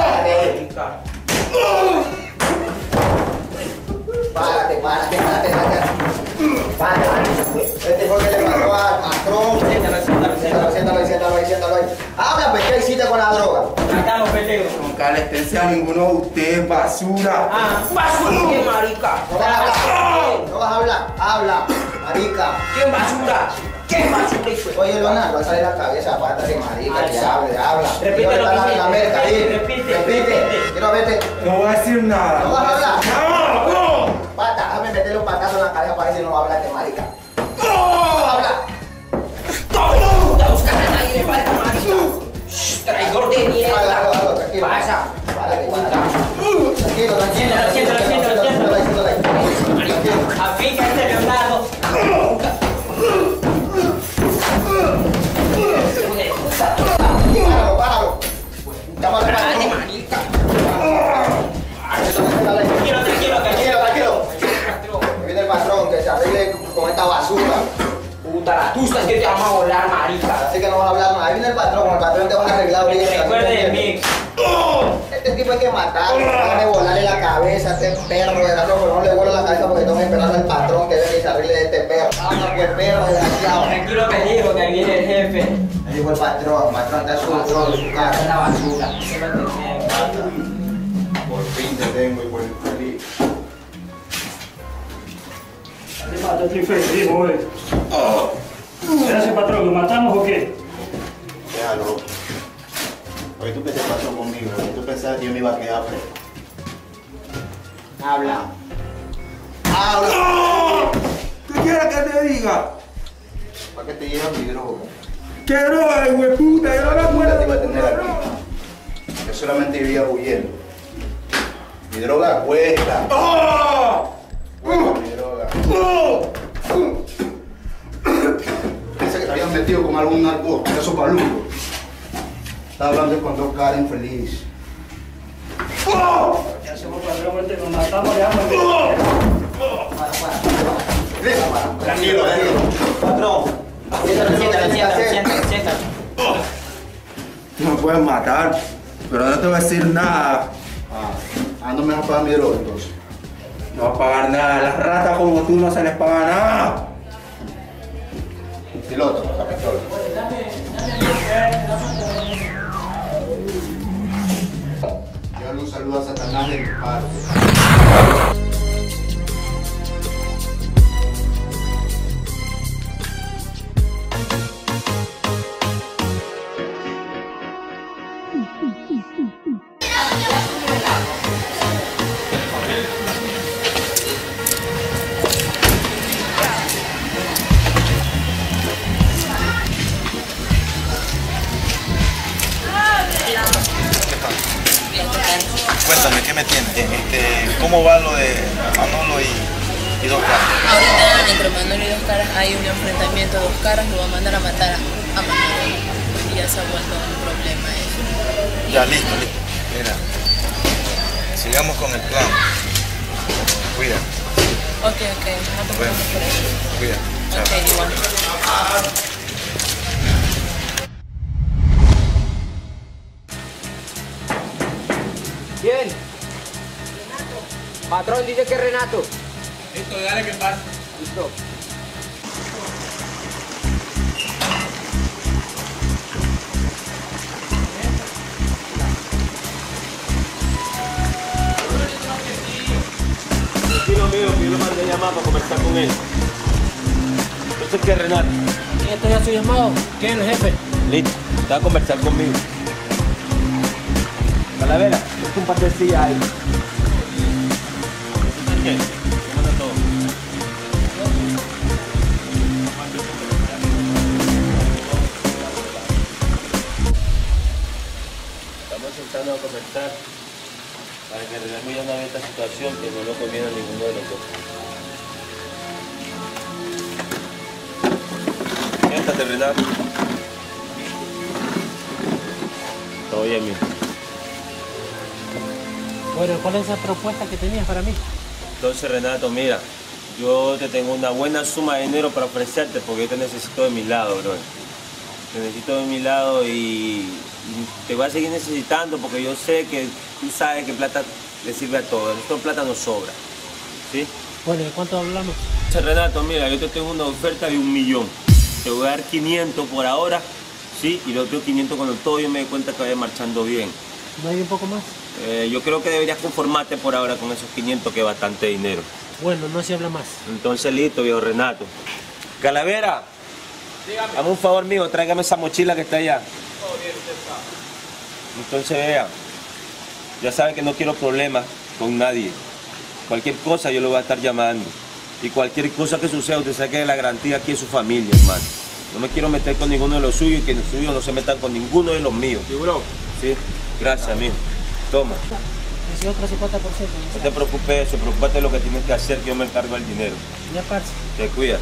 [SPEAKER 9] Párate. Este fue que le mató al patrón. Siéntalo ahí. Habla, pues, ¿qué hiciste con la droga?
[SPEAKER 4] Matamos, pendejo.
[SPEAKER 19] Nunca le pensé a ninguno de ustedes, basura.
[SPEAKER 4] Basura, ¿qué marica?
[SPEAKER 9] No vas a hablar. Habla, marica.
[SPEAKER 4] ¿Quién basura? ¿Qué basura?
[SPEAKER 9] Oye, Leonardo, sale la cabeza, párate, marica, que hable.
[SPEAKER 4] Repite lo que dijiste.
[SPEAKER 9] La merca ahí. Repite. Quiero verte.
[SPEAKER 19] No voy a decir nada.
[SPEAKER 9] No vas a hablar. No. Pata, déjame meterle un patazo en la cabeza para ver si no va a hablar de marica. No vas a hablar.
[SPEAKER 4] Puta, buscame a nadie, le falta marica. Traidor de mierda.
[SPEAKER 9] Tranquilo.
[SPEAKER 4] Pasa.
[SPEAKER 9] Tranquilo.
[SPEAKER 4] A fin que este Leonardo.
[SPEAKER 9] Páralo.
[SPEAKER 4] Párate, marica.
[SPEAKER 9] Tranquilo. Viene el patrón, que se arregle con esta basura.
[SPEAKER 4] Puta, la tusa es que te vamos a volar, marica.
[SPEAKER 9] Así que no vas a hablar nada. Ahí viene el patrón te va a arreglar ahorita.
[SPEAKER 4] Recuerde de mí.
[SPEAKER 9] hay que matarlo, van a volarle la cabeza a este perro, de no le vuelo la cabeza porque estamos esperando al patrón que venga y se arregle de este perro. Vamos, pues perro, desgraciado.
[SPEAKER 4] Tranquilo que dijo que viene el jefe.
[SPEAKER 9] Me dijo el patrón está su control de su cara.
[SPEAKER 4] Es la basura.
[SPEAKER 13] Por fin te tengo y por feliz.
[SPEAKER 11] Yo estoy feliz, güey. Gracias, patrón. ¿Lo matamos o qué?
[SPEAKER 13] Déjalo. Oye, ¿tú qué te pasó conmigo? ¿Tú pensabas que yo me iba a quedar preso?
[SPEAKER 4] Habla.
[SPEAKER 13] ¡Habla!
[SPEAKER 19] ¿Qué quieres que te diga?
[SPEAKER 13] ¿Para qué te llevan mi droga?
[SPEAKER 19] ¿Qué droga, güey, puta? Yo no me acuerdo.
[SPEAKER 13] Te iba a tener aquí. Yo solamente vivía huyendo. Mi droga cuesta.
[SPEAKER 19] ¡Oh!
[SPEAKER 13] Cuesta mi droga. Pensé que te habían metido con algún narco, esos palucos. Estaba hablando con dos caras infelices.
[SPEAKER 11] ¿Qué hacemos, patrón? Nos matamos ya.
[SPEAKER 13] Tranquilo,
[SPEAKER 9] Patrón.
[SPEAKER 4] Siéntate.
[SPEAKER 19] Tú me puedes matar, pero no te voy a decir nada.
[SPEAKER 13] No me vas a pagar mi droga entonces.
[SPEAKER 19] No vas a pagar nada. Las ratas como tú no se les paga nada.
[SPEAKER 13] Piloto, la pistola. Yo un saludo a Satanás de mi parte.
[SPEAKER 20] Cuéntame, ¿qué me tienes? ¿Cómo va lo de Manolo y Dos Caras?
[SPEAKER 15] Ahorita entre Manolo y Dos Caras hay un enfrentamiento. Dos Caras lo va a mandar a matar a Manolo. Y ya se ha vuelto un problema eso.
[SPEAKER 20] Ya, listo. Mira, sigamos con el plan. Cuida.
[SPEAKER 15] Ok, no te preocupes por eso.
[SPEAKER 20] Cuida.
[SPEAKER 15] Ok, igual.
[SPEAKER 4] ¿Quién? Patrón dice que es Renato.
[SPEAKER 5] Listo, dale que pase.
[SPEAKER 4] Listo.
[SPEAKER 11] Tranquilo mío, que yo lo mandé a llamar para conversar con él. Entonces, ¿qué, Renato?
[SPEAKER 10] ¿Esto ya su llamado? ¿Qué es el jefe?
[SPEAKER 11] Listo, te va a conversar conmigo. Calavera, es un par de sillas ahí. ¿Qué? Manda todo. Estamos sentando a conversar para que arreglemos ya una vez esta situación que no lo conviene a ninguno de los dos. Siéntate, Renato. Todo bien, mijo.
[SPEAKER 10] Bueno, ¿cuál es esa propuesta que tenías para mí?
[SPEAKER 11] Entonces, Renato, mira, yo te tengo una buena suma de dinero para ofrecerte porque yo te necesito de mi lado, bro. Te necesito de mi lado y te voy a seguir necesitando porque yo sé que tú sabes que plata le sirve a todo. Esto plata no sobra, ¿sí?
[SPEAKER 10] Bueno, ¿de cuánto hablamos?
[SPEAKER 11] Entonces, Renato, mira, yo te tengo una oferta de 1 millón. Te voy a dar 500 por ahora, ¿sí? Y los otros 500 cuando todo yo me dé cuenta que vaya marchando bien.
[SPEAKER 10] ¿No hay un poco más?
[SPEAKER 11] Yo creo que deberías conformarte por ahora con esos 500 que es bastante dinero.
[SPEAKER 10] Bueno, no se habla más.
[SPEAKER 11] Entonces listo, viejo Renato. Calavera, dígame. Hazme un favor mío, tráigame esa mochila que está allá.
[SPEAKER 5] Todo bien, usted sabe.
[SPEAKER 11] Entonces vea, ya sabe que no quiero problemas con nadie. Cualquier cosa yo lo voy a estar llamando. Y cualquier cosa que suceda, usted sabe que la garantía aquí es su familia, hermano. No me quiero meter con ninguno de los suyos y que los suyos no se metan con ninguno de los míos.
[SPEAKER 5] Sí, bro.
[SPEAKER 11] Sí, gracias, amigo. Toma.
[SPEAKER 10] Ese otro 50%.
[SPEAKER 11] No te preocupes de eso, preocúpate de lo que tienes que hacer, que yo me encargo del dinero.
[SPEAKER 10] Ya, parce.
[SPEAKER 11] Te cuida.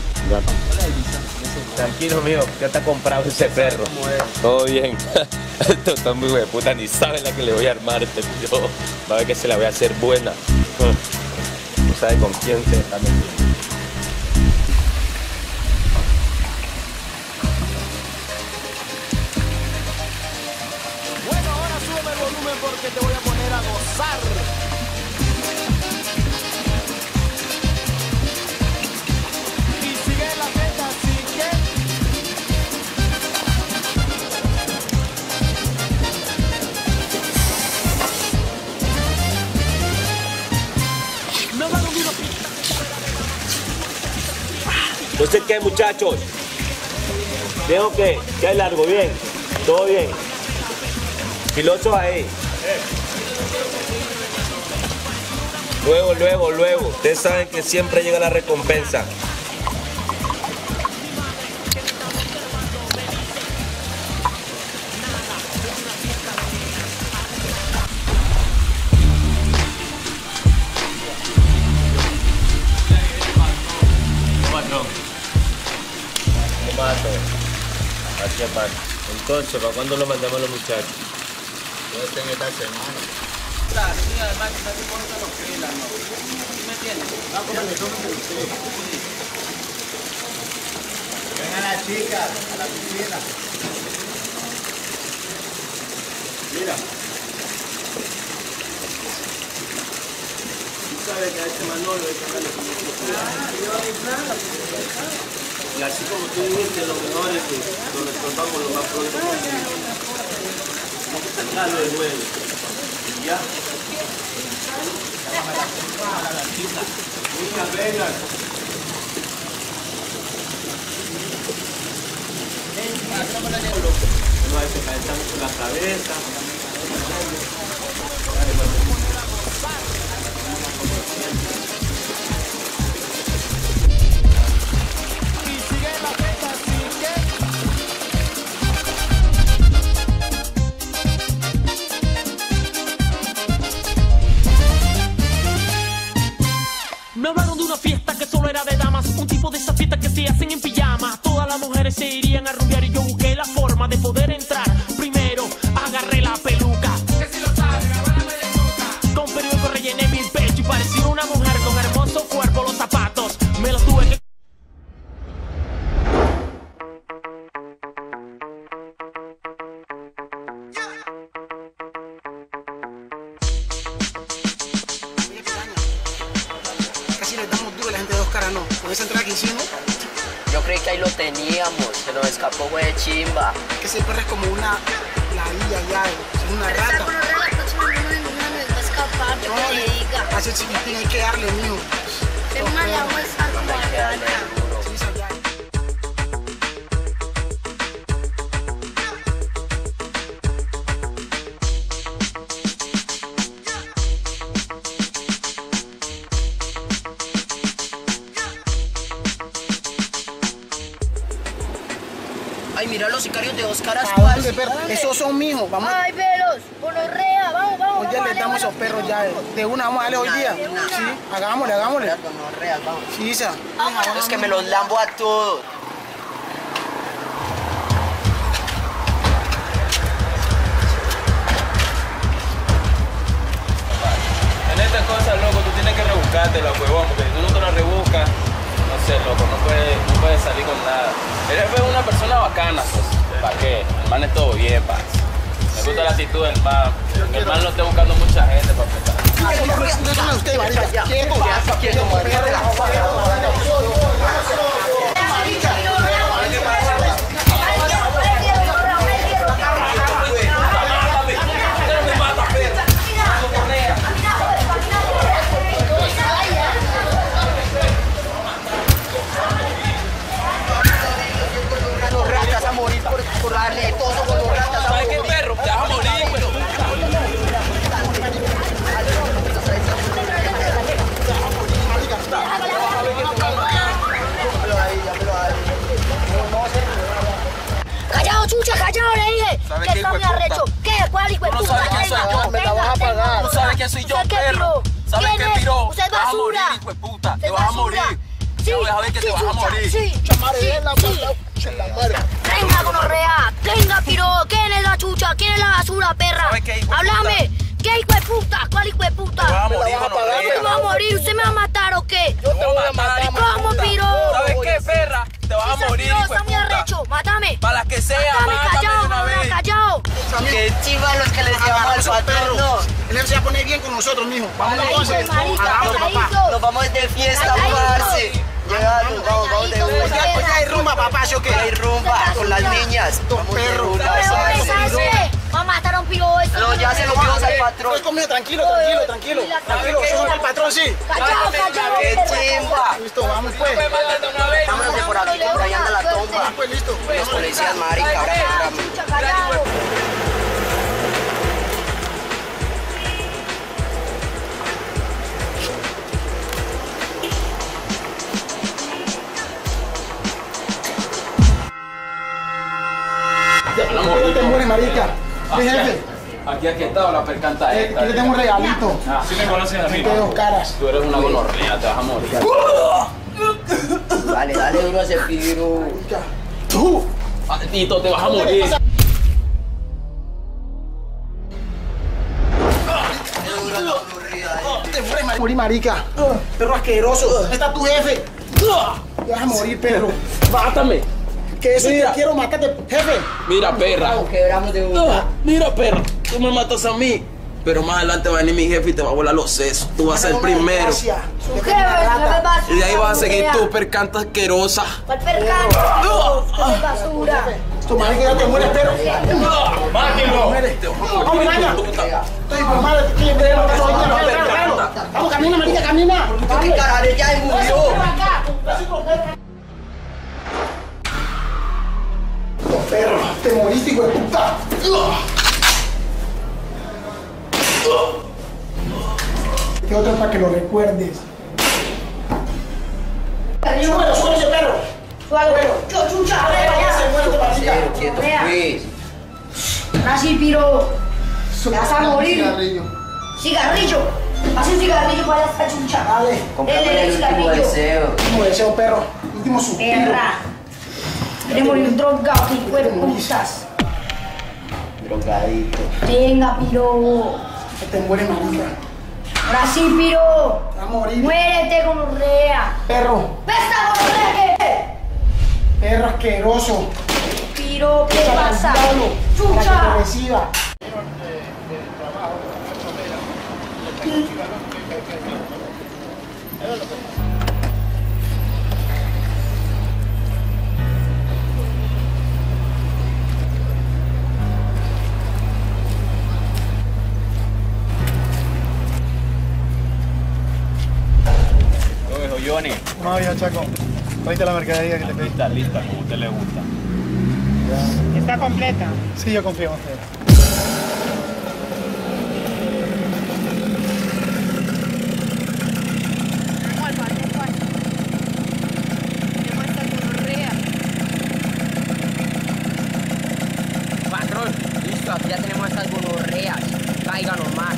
[SPEAKER 11] Tranquilo, mío, ya está comprado ese perro. Todo bien. Esto está muy de puta, ni sabe la que le voy a armar este tío. Va a ver que se la voy a hacer buena. No sabe con quién se está metiendo.
[SPEAKER 16] Bueno, ahora súbeme el volumen porque te voy a poner
[SPEAKER 11] Entonces, ¿qué, muchachos? Dejo que hay largo, bien. Todo bien. Pilotos ahí. Luego. Ustedes saben que siempre llega la recompensa. Aquí, hermano. Entonces, ¿para cuándo lo mandamos a los muchachos?
[SPEAKER 20] Puede ser en esta semana.
[SPEAKER 4] Claro, sí, además que está tipo de los pilas, ¿no? ¿Sí me entiendes? Vamos a comer todo con usted.
[SPEAKER 20] Vengan las chicas a la piscina.
[SPEAKER 11] Mira. Tú sabes que a este Manolo hay que darle como y así como tú dijiste, lo mejor es que lo resolvamos lo más pronto posible. Vamos a sacarlo del juego. Y ya. Vengan. No hay que calentar mucho la cabeza.
[SPEAKER 16] Me hablaron de una fiesta que solo era de damas, un tipo de esa fiesta que se hacen en pijama. Todas las mujeres se irían a rumbear y yo busqué la forma de poder entrar. Primero agarré la peluca, que si lo sabes, con periódico rellené mi pecho y parecía una mujer con hermoso cuerpo. Los zapatos me los tuve que...
[SPEAKER 8] ¿Con esa entrada que hicimos?
[SPEAKER 4] Yo creí que ahí lo teníamos, se nos escapó, güey, de chimba.
[SPEAKER 8] Que ese perro es como una ladilla ya, es una rata.
[SPEAKER 12] La próxima no me va a escapar, yo que le diga.
[SPEAKER 8] Hace chiquitín, hay que darle, mijo.
[SPEAKER 12] De una le vamos a estar como rata.
[SPEAKER 4] Ay, mira los sicarios de Oscar
[SPEAKER 8] ¿A
[SPEAKER 4] Astual.
[SPEAKER 8] dónde, perro? Esos son mijos, vamos.
[SPEAKER 12] Ay, velos, gonorrea, vamos.
[SPEAKER 8] Hoy día le damos esos perros ya. De una, vamos a darle hoy día. Sí, hagámosle.
[SPEAKER 4] Vamos.
[SPEAKER 8] Sí, Isa.
[SPEAKER 4] Es que me los lambo a todos.
[SPEAKER 6] En estas cosas, loco, tú tienes que rebuscártela, huevón, porque si tú no te la rebuscas, no sé, loco, no puedes salir con nada. Eres una persona bacana, pues. ¿Para qué? El man es todo bien, paz. Me gusta la actitud del man. El man no está buscando mucha gente para empezar.
[SPEAKER 8] Déjame usted, marica. Quieto.
[SPEAKER 6] ¿Sabes qué, perro? Te vas a morir, pero...
[SPEAKER 12] Callao, chucha, callao, le dije. Que está muy arrecho. ¿Qué? ¿Cuál hijo de puta?
[SPEAKER 6] ¿Tú sabes quién soy yo?
[SPEAKER 12] Me la vas a pagar.
[SPEAKER 6] ¿Tú sabes quién soy yo, perro? ¿Sabes qué, piro?
[SPEAKER 12] Usted es
[SPEAKER 6] Te vas a morir,
[SPEAKER 12] basura.
[SPEAKER 6] hijo de puta. Te vas a morir.
[SPEAKER 12] Sí,
[SPEAKER 6] Ya vas a ver que te vas a morir.
[SPEAKER 12] Sí,
[SPEAKER 8] madre.
[SPEAKER 12] Venga, gonorrea. Venga, piro. ¿Quién es la chucha? ¿Quién es la basura, perra?
[SPEAKER 6] ¿Sabes qué, hijo de
[SPEAKER 12] Háblame. ¿Qué hijo de puta? ¿Cuál hijo de puta?
[SPEAKER 6] Te vas a morir, gonorrea.
[SPEAKER 12] ¿Usted va a morir? ¿Usted me va a matar o qué?
[SPEAKER 6] Yo te voy a matar.
[SPEAKER 12] ¿Cómo, piro?
[SPEAKER 6] ¿Sabes qué, perra? Te vas a morir, hijo de
[SPEAKER 12] Está muy
[SPEAKER 6] puta.
[SPEAKER 12] arrecho. Mátame.
[SPEAKER 6] Para las que sea,
[SPEAKER 12] Mátame,
[SPEAKER 6] mátame de
[SPEAKER 12] callao,
[SPEAKER 6] una vez.
[SPEAKER 12] callao.
[SPEAKER 4] Qué chiva los que les llevamos al patrón.
[SPEAKER 8] Él se va a poner bien con nosotros, mijo. Vamos entonces.
[SPEAKER 12] Marica, calladito.
[SPEAKER 4] Nos vamos de fiesta, parce. Llegamos, vamos de
[SPEAKER 8] Hoy
[SPEAKER 4] una.
[SPEAKER 8] hay rumba, papá, ¿sí o qué?
[SPEAKER 4] Hay rumba con las niñas.
[SPEAKER 8] Perro.
[SPEAKER 12] No me voy a deshacer. va a matar a un piro eso.
[SPEAKER 4] No, ya se lo pido al patrón.
[SPEAKER 8] Es conmigo, tranquilo. Tranquilo, eso es el patrón, sí.
[SPEAKER 12] Callao.
[SPEAKER 4] ¡Qué chimba!
[SPEAKER 8] Listo, vamos pues.
[SPEAKER 4] Vámonos por aquí, por ahí anda la tumba.
[SPEAKER 8] Pues listo.
[SPEAKER 4] Los policías, marica, ahora compramos.
[SPEAKER 8] ¿Cómo te mueres, marica? ¿Qué jefe?
[SPEAKER 6] Aquí ha estado la percanta esta.
[SPEAKER 8] Yo te tengo un regalito.
[SPEAKER 6] ¿Sí me conoces a mí?
[SPEAKER 8] De 2 caras.
[SPEAKER 6] Tú eres una gonorrea, te vas a morir.
[SPEAKER 4] Dale duro a ese piro.
[SPEAKER 8] ¡Tú!
[SPEAKER 6] Tito, te vas a morir.
[SPEAKER 8] Te mueres, morir, marica. Perro asqueroso. ¿Dónde está tu jefe? Te vas a morir, perro.
[SPEAKER 6] Mátame.
[SPEAKER 8] Que eso te quiero matarte, jefe.
[SPEAKER 6] Mira, perra.
[SPEAKER 4] Quebramos de una.
[SPEAKER 6] Mira, perra. Tú me matas a mí. Pero más adelante va a venir mi jefe y te va a volar los sesos. Tú vas a ser el primero. Y de ahí vas a seguir tú, percanta asquerosa.
[SPEAKER 12] ¿Cuál percanta? ¡Qué basura!
[SPEAKER 8] Tu marica ya te mueres, perro.
[SPEAKER 6] ¡Máquilo!
[SPEAKER 8] ¡Vamos, Maya! Estoy por madre, te quiero ver. Vamos, camina, marica, camina.
[SPEAKER 4] ¡Qué carajo, ya murió!
[SPEAKER 8] Perro, te moriste, hijo de puta. Este otro para que lo recuerdes. Suelo ese perro. Yo, chucha,
[SPEAKER 4] Quieto, pues.
[SPEAKER 12] Así, piro. Te vas a morir. Cigarrillo. Haz un cigarrillo para esta chucha.
[SPEAKER 8] Dale.
[SPEAKER 4] Cómprame el último deseo.
[SPEAKER 8] Último deseo, perro. Último suspiro.
[SPEAKER 12] Perra. Quieres morir drogado, que cuerpo putas.
[SPEAKER 4] Drogadito.
[SPEAKER 12] Venga, piro.
[SPEAKER 8] Que te mueres, marica.
[SPEAKER 12] Ahora sí, piro.
[SPEAKER 8] Va a morir.
[SPEAKER 12] Muérete, gonorrea.
[SPEAKER 8] Perro.
[SPEAKER 12] ¡Esta gonorrea qué!
[SPEAKER 8] Perro asqueroso.
[SPEAKER 12] Piro, ¿qué pasa?
[SPEAKER 8] Para que
[SPEAKER 12] ¡Chucha!
[SPEAKER 8] te reciba.
[SPEAKER 6] Johnny.
[SPEAKER 20] No, ya, Chaco. Traíste la mercadería que te pedí.
[SPEAKER 6] Está lista, como a usted le gusta.
[SPEAKER 8] ¿Está completa?
[SPEAKER 20] Sí, yo confío en usted.
[SPEAKER 4] Patrón, listo, aquí ya tenemos estas gonorreas. Caiga nomás.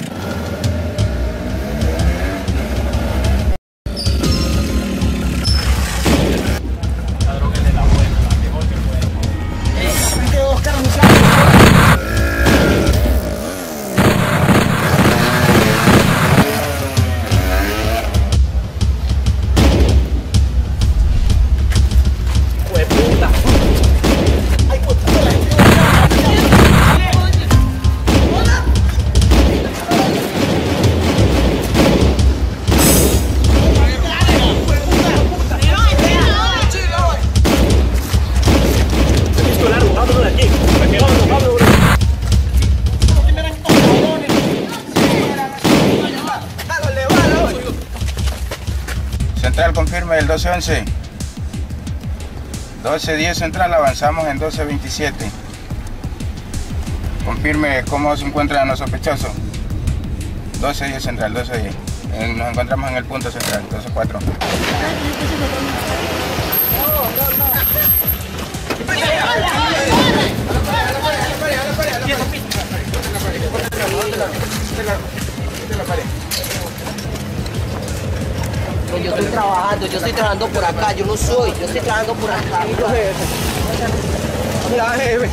[SPEAKER 13] Central confirme el 1211. 1210 Central, avanzamos en 1227. Confirme cómo se encuentran los sospechosos. 1210 Central, 1210. Nos encontramos en el punto central, 124.
[SPEAKER 4] Yo estoy trabajando por acá, yo estoy trabajando por acá.
[SPEAKER 8] Mira, jefe.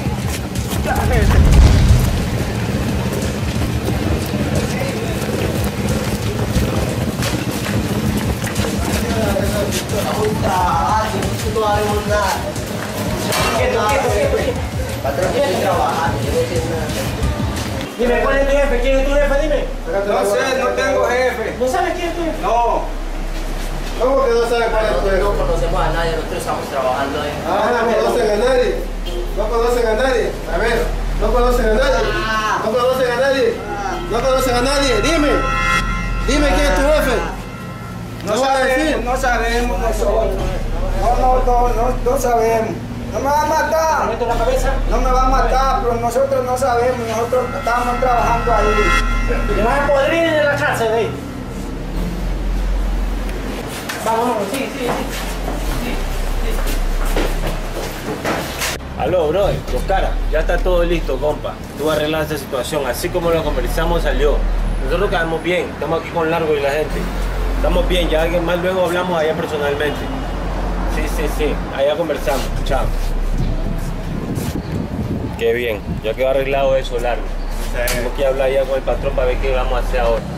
[SPEAKER 4] Patrón, yo estoy trabajando, yo no entiendo nada.
[SPEAKER 10] Dime, ¿cuál es tu jefe? ¿Quién es tu jefe? Dime.
[SPEAKER 13] No sé, no tengo jefe.
[SPEAKER 10] ¿No sabes quién es tu jefe?
[SPEAKER 13] No. ¿Cómo que no sabe cuál es tu jefe?
[SPEAKER 4] No conocemos a nadie, nosotros estamos trabajando ahí.
[SPEAKER 13] Ah, no conocen a nadie. No conocen a nadie. A ver.
[SPEAKER 8] No conocen a nadie. No conocen a nadie. No conocen a nadie. Dime. Dime quién es tu jefe.
[SPEAKER 21] No sabemos, no sabemos nosotros. No sabemos. No me va a matar.
[SPEAKER 8] ¿Me meto la cabeza?
[SPEAKER 21] No me va a matar, pero nosotros no sabemos. Nosotros estamos trabajando ahí.
[SPEAKER 8] Le vas a podrir en la cárcel, ¿eh? Vamos, sí.
[SPEAKER 11] Aló, bro, dos caras, ya está todo listo, compa. Tú arreglas esta situación, así como lo conversamos salió. Nosotros quedamos bien, estamos aquí con Largo y la gente. Estamos bien, ya alguien más luego hablamos allá personalmente. Sí, allá conversamos, chao. Qué bien, ya quedó arreglado eso, Largo. Tenemos que hablar ya con el patrón para ver qué vamos a hacer ahora.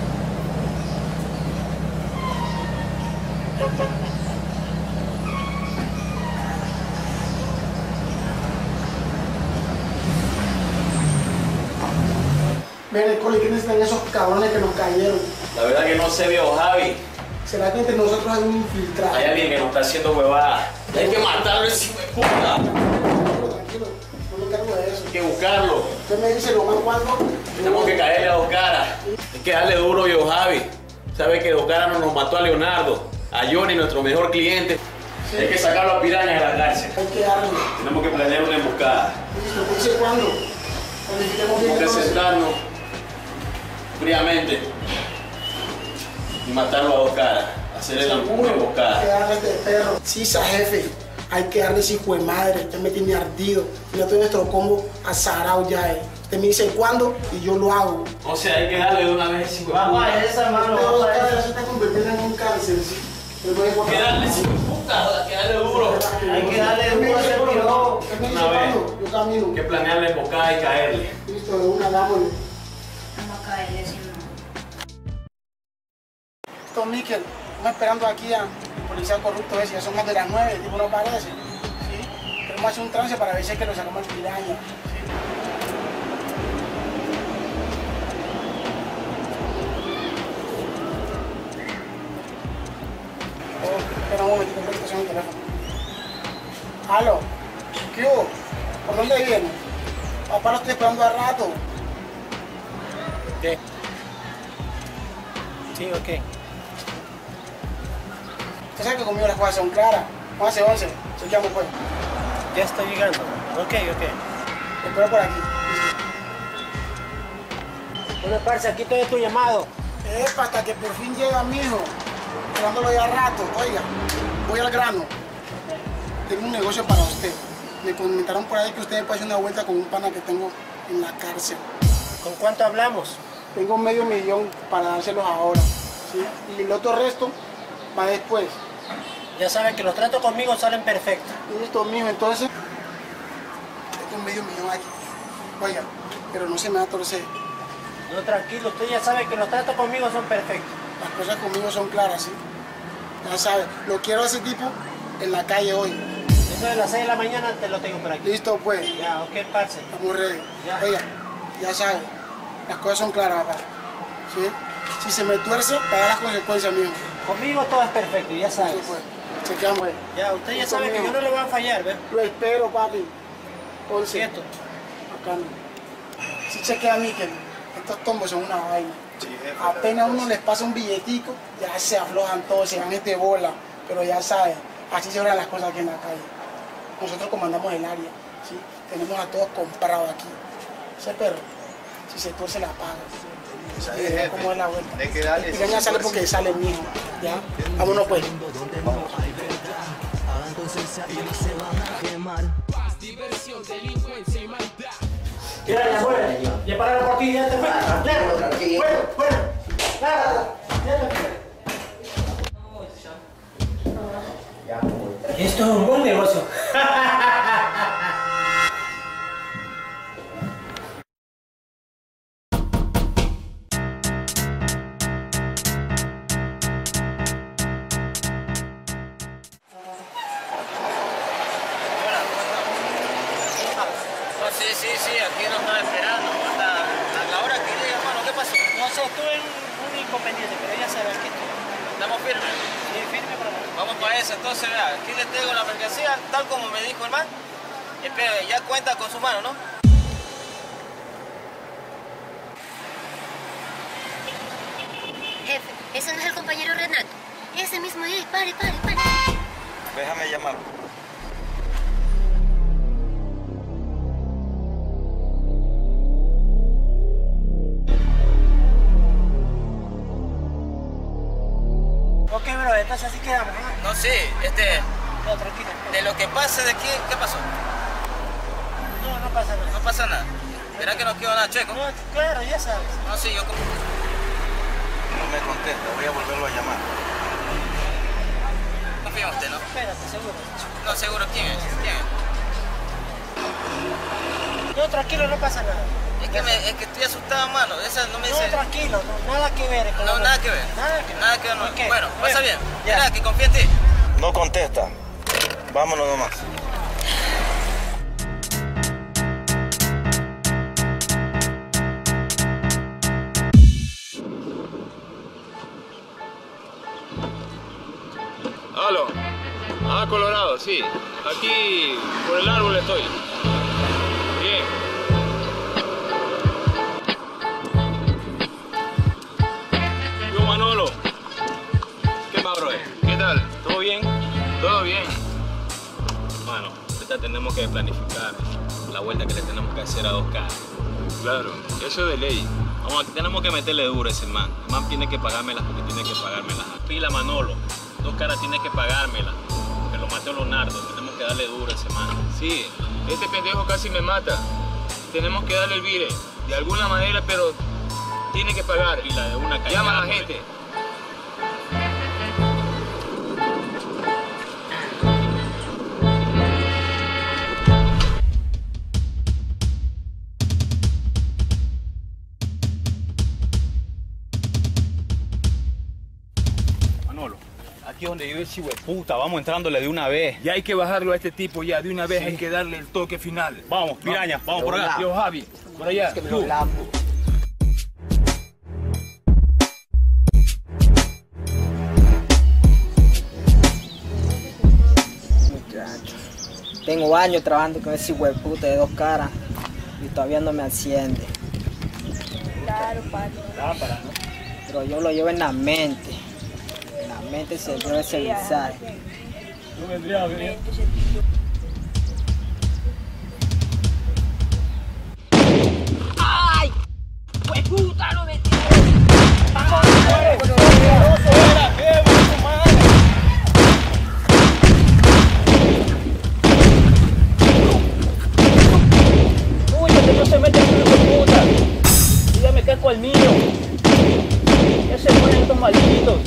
[SPEAKER 8] Ven, Coli, ¿quiénes están esos cabrones que nos cayeron?
[SPEAKER 6] La verdad que no sé, viejo Javi.
[SPEAKER 8] ¿Será que entre nosotros hay un infiltrado?
[SPEAKER 6] Hay alguien que nos está haciendo huevada. Hay que matarlo, ese hijo de puta.
[SPEAKER 8] Tranquilo, no me cargo de eso.
[SPEAKER 6] Hay que buscarlo.
[SPEAKER 8] Usted me dice lo más cuando.
[SPEAKER 6] Tenemos que caerle a Dos Caras. Hay que darle duro, viejo Javi. Sabe que Dos Caras nos mató a Leonardo, a Johnny, nuestro mejor cliente. Sí. Hay que sacarlo a Piraña de la cárcel.
[SPEAKER 8] Hay que darle.
[SPEAKER 6] Tenemos que planear una emboscada.
[SPEAKER 8] ¿Me dice cuándo?
[SPEAKER 6] Tenemos que sentarnos fríamente y matarlo a Dos Caras, hacerle la emboscada.
[SPEAKER 8] Hay que darle a este perro. Sí, jefe. Hay que darle ese hijo de madre. Usted me tiene ardido. Yo estoy nuestro combo azarado ya. Usted me dice cuándo y yo lo hago.
[SPEAKER 6] O sea, hay que darle de una vez ese hijo de puta.
[SPEAKER 8] Vamos a esa mano. Usted se está convirtiendo en un cáncer, sí.
[SPEAKER 6] Hay que darle ese hijo de puta, hay que darle duro.
[SPEAKER 8] Hay que darle duro a ese tiro.
[SPEAKER 6] Una vez.
[SPEAKER 8] Yo camino.
[SPEAKER 6] Hay que planear la emboscada y caerle.
[SPEAKER 8] Listo, de una, dámosle.
[SPEAKER 12] Vamos a caerle, si no.
[SPEAKER 8] Esto, Miquel, estamos esperando aquí al policía corrupto ese, ya son más de las 9, el tipo no aparece. ¿Sí? Queremos hacer un trance para ver si es que lo sacamos al Piraña. ¿Sí? Espera un momentito, que estoy en el teléfono. Aló, ¿qué hubo? ¿Por dónde viene? Papá, lo estoy esperando a rato.
[SPEAKER 10] ¿Qué? Sí, ok.
[SPEAKER 8] Usted sabe que conmigo las cosas son claras. 11, chequeamos pues.
[SPEAKER 10] Ya estoy llegando. Ok.
[SPEAKER 8] Te espero por aquí.
[SPEAKER 10] Bueno, parce, aquí estoy de tu llamado.
[SPEAKER 8] Epa, hasta que por fin llega mi hijo. Esperándolo ya rato. Oiga, voy al grano. Tengo un negocio para usted. Me comentaron por ahí que usted me puede hacer una vuelta con un pana que tengo en la cárcel.
[SPEAKER 10] ¿Con cuánto hablamos?
[SPEAKER 8] Tengo $500,000 para dárselos ahora. ¿Sí? Y el otro resto va después.
[SPEAKER 10] Ya saben que los tratos conmigo salen perfectos.
[SPEAKER 8] Listo, mijo, entonces. Tengo $500,000 aquí. Oiga, pero no se me va a torcer.
[SPEAKER 10] No, tranquilo, usted ya sabe que los tratos conmigo son perfectos.
[SPEAKER 8] Las cosas conmigo son claras, ¿sí? Ya sabe, lo quiero a ese tipo en la calle hoy.
[SPEAKER 10] Eso de las 6 de la mañana te lo tengo por aquí.
[SPEAKER 8] Listo, pues.
[SPEAKER 10] Ya, ok, parce.
[SPEAKER 8] Estamos ready.
[SPEAKER 10] Ya.
[SPEAKER 8] Oiga, ya sabe, las cosas son claras, papá. ¿Sí? Si se me tuerce, paga las consecuencias, mijo.
[SPEAKER 10] Conmigo todo es perfecto, ya sabes.
[SPEAKER 8] Listo, pues. Chequeamos.
[SPEAKER 10] Ya, usted ya
[SPEAKER 8] Listo,
[SPEAKER 10] sabe que
[SPEAKER 8] mijo.
[SPEAKER 10] yo no le voy a fallar, ¿ves?
[SPEAKER 8] Lo espero, papi. 11.
[SPEAKER 10] Cierto.
[SPEAKER 8] Bacano. Si chequea a Miquel, estos tombos son una vaina. Sí, apenas uno les pasa un billetico, ya se aflojan todos, se van de bola. Pero ya saben, así se obran las cosas aquí en la calle. Nosotros comandamos el área, ¿sí? Tenemos a todos comprados aquí. Ese perro, si se tuerce la paga. Sí, ¿cómo es la vuelta?
[SPEAKER 13] Hay que darle.
[SPEAKER 8] Y ya sale porque sale el mismo. ¿Ya? Vámonos pues.
[SPEAKER 16] Diversión, delincuencia y maldad.
[SPEAKER 10] Ya, fuera. Ya pararon por ti, ya te fue.
[SPEAKER 9] Tranquilo.
[SPEAKER 10] Fuera. Nada, ya te fue. Esto es un buen negocio.
[SPEAKER 4] Sí, aquí nos están esperando. Hasta la hora que llegue, hermano, ¿qué pasó?
[SPEAKER 10] No sé, estuve en un inconveniente, pero ya sabes que estoy.
[SPEAKER 4] ¿Estamos firmes?
[SPEAKER 10] Sí, firme para nada.
[SPEAKER 4] Vamos para eso, entonces, vea, aquí le tengo la mercancía, tal como me dijo el man. Espera, ya cuenta con su mano, ¿no?
[SPEAKER 1] jefe. ¿Ese no es el compañero Renato? Ese mismo es. Pare.
[SPEAKER 20] Déjame llamar.
[SPEAKER 10] Ok, bro, entonces así quedamos, ¿no?
[SPEAKER 6] No, sí,
[SPEAKER 10] No, tranquilo.
[SPEAKER 6] de lo que pase de aquí, ¿qué pasó?
[SPEAKER 10] No pasa nada.
[SPEAKER 6] No pasa nada. ¿Verá que no quedó nada, Checo?
[SPEAKER 10] No, claro, ya sabes.
[SPEAKER 6] No, sí, yo como...
[SPEAKER 20] No me contesta, voy a volverlo a llamar.
[SPEAKER 6] Confía en usted, ¿no?
[SPEAKER 10] Espérate, seguro.
[SPEAKER 6] No, seguro, ¿quién es?
[SPEAKER 10] No, tranquilo, no pasa nada.
[SPEAKER 6] Es que estoy asustado, mano. Esa no me dice...
[SPEAKER 10] No, tranquilo, no, nada que ver.
[SPEAKER 6] No, nada que ver. Nada que ver.
[SPEAKER 10] Okay.
[SPEAKER 6] Bueno, pasa bien. Mira, que confía en ti.
[SPEAKER 20] No contesta. Vámonos nomás.
[SPEAKER 6] Aló. Ah, Colorado, sí. Aquí por el árbol estoy. Bien. Yo, Manolo. ¿Qué más, bro? ¿Qué tal? ¿Todo bien? Todo bien. Bueno, ahorita tenemos que planificar la vuelta que le tenemos que hacer a 2K. Claro, eso es de ley. Vamos, tenemos que meterle duro a ese man. El man tiene que pagármelas porque tiene que pagármelas. Pila, Manolo. 2K tiene que pagármela. Que lo mató Leonardo. Tenemos que darle duro a ese man. Sí, este pendejo casi me mata. Tenemos que darle el vire. De alguna manera, pero tiene que pagar. Y la de una calle. Llama a la gente.
[SPEAKER 2] Aquí donde vive ese hueputa, vamos entrándole de una vez.
[SPEAKER 22] Ya hay que bajarlo a este tipo ya, de una vez hay que darle el toque final.
[SPEAKER 2] Vamos, piraña, vamos por acá.
[SPEAKER 22] Yo, Javi, por allá. Tú.
[SPEAKER 4] Tengo años trabajando con ese hueputa de 2 caras y todavía no me asciende.
[SPEAKER 1] Claro, padre.
[SPEAKER 4] Pero yo lo llevo en la mente. En la mente se lleva ese mensaje.
[SPEAKER 22] Yo vendría bien.
[SPEAKER 7] ¡Ay! ¡Hueputa, lo metí!
[SPEAKER 22] Uy, que no se mete en el hueputa. Dígame qué es con el mío. Ya se ponen estos malditos.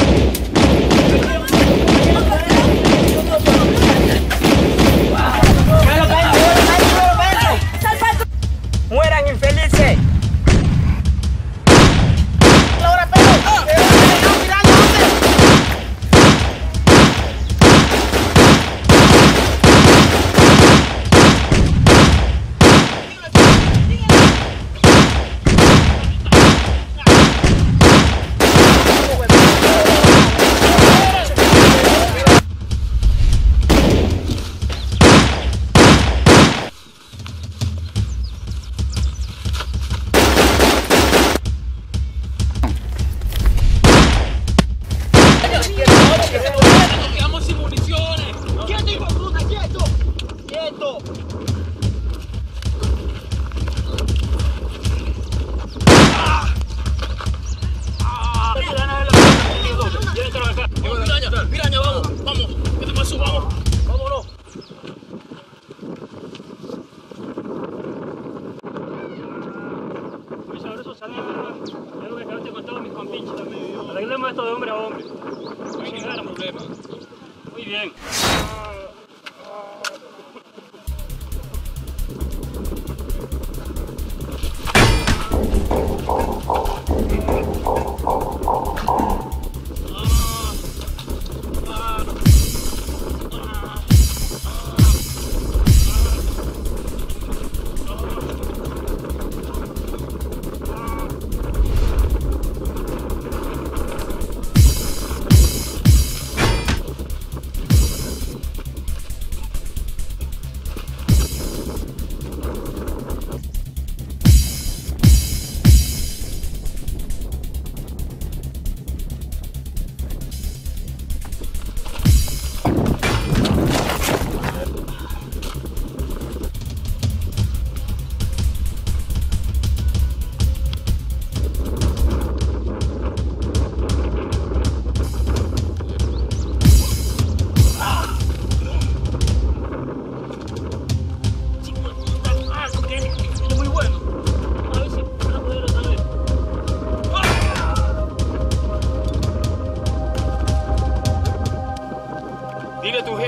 [SPEAKER 7] ¡Mueran infelices!
[SPEAKER 16] ¡Quedamos sin municiones! ¡Quieto, hijo de puta, quieto! ¡Quieto! Piraña, vamos, ¿qué te pasó? Vámonos. Muy sabroso salir, ¿verdad? Ya lo que acabaste con todos mis compinches también. Arreglemos esto de hombre a hombre. No hay ningún problema. Muy bien.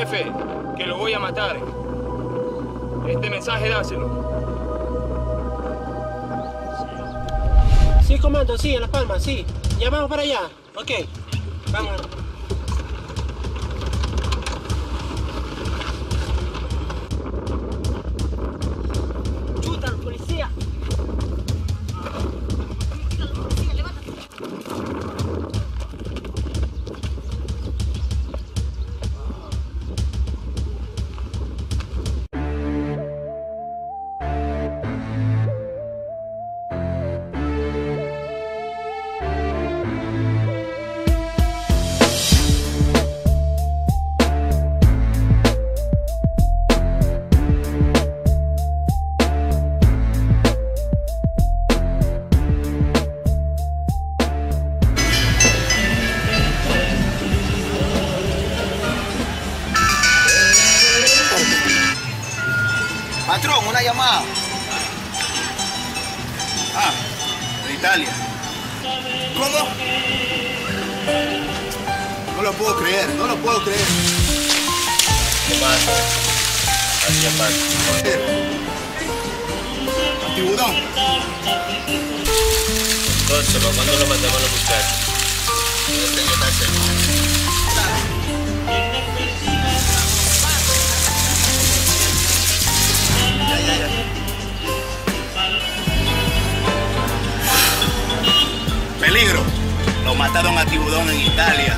[SPEAKER 3] jefe, que lo voy a matar. Este mensaje dáselo.
[SPEAKER 10] Sí, comando, sí, en La Palma, sí. Ya vamos para allá. Ok, vamos.
[SPEAKER 22] Chuta, policía.
[SPEAKER 9] Patrón, una llamada.
[SPEAKER 13] Ah, de Italia. ¿Cómo? No lo puedo creer, no lo puedo creer.
[SPEAKER 11] ¿Qué pasa? Así pasa.
[SPEAKER 13] Tiburón.
[SPEAKER 11] Entonces, ¿cuándo lo mandamos a los muchachos? Yo tengo esta semana.
[SPEAKER 13] Peligro. Lo mataron a Tiburón en Italia.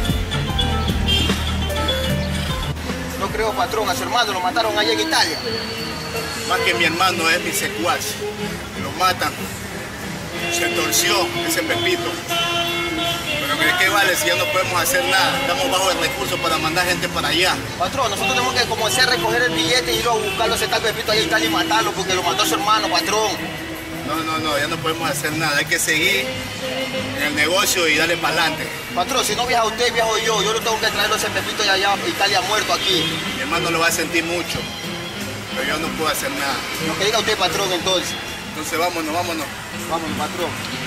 [SPEAKER 9] No creo, patrón, a su hermano lo mataron allá en Italia.
[SPEAKER 13] Más que mi hermano es mi secuaz. Lo matan. Se torció ese Pepito. Pero ¿qué vale si ya no podemos hacer nada? Estamos bajo el recurso para mandar gente para allá.
[SPEAKER 9] Patrón, nosotros tenemos que comenzar a recoger el billete y ir a buscarlo a ese tal Pepito allá en Italia y matarlo porque lo mató a su hermano, patrón.
[SPEAKER 13] No, ya no podemos hacer nada. Hay que seguir en el negocio y darle para adelante.
[SPEAKER 9] Patrón, si no viaja usted, viajo yo. Yo no tengo que traerlo a ese Pepito allá a Italia muerto aquí.
[SPEAKER 13] Mi hermano lo va a sentir mucho, pero yo no puedo hacer nada.
[SPEAKER 9] Lo que diga usted, patrón, entonces.
[SPEAKER 13] Entonces vámonos.
[SPEAKER 9] Vámonos, patrón.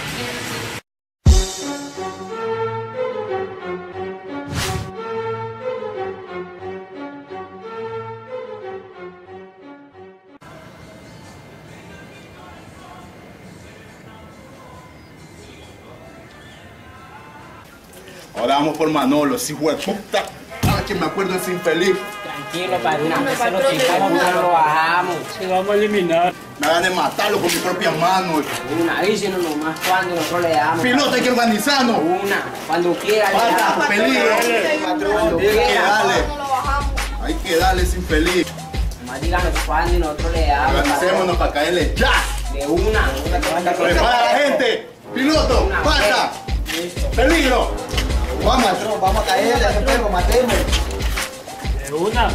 [SPEAKER 13] Ahora vamos por Manolo, ese hijo de puta. Ah, que me acuerdo de ese infeliz.
[SPEAKER 22] Tranquilo, patrón, que se lo quitamos, no lo bajamos. Se vamos a eliminar.
[SPEAKER 13] Me van a matarlo con mis propias manos.
[SPEAKER 22] Una, dísenos nomás cuando nosotros le damos.
[SPEAKER 13] Piloto, hay que organizarnos.
[SPEAKER 22] Una, cuando quiera le damos.
[SPEAKER 13] Peligro.
[SPEAKER 22] Cuando
[SPEAKER 13] Hay que
[SPEAKER 22] quiera.
[SPEAKER 13] darle. Hay que darle ese infeliz.
[SPEAKER 22] Nomás díganos cuándo y nosotros le damos.
[SPEAKER 13] Organicémonos para caerle ya.
[SPEAKER 22] De una que va a estar
[SPEAKER 13] Prepara la gente. Piloto, pasa. Peligro.
[SPEAKER 9] Vamos, patrón, vamos a caerle a ese perro, matemos.
[SPEAKER 22] De una.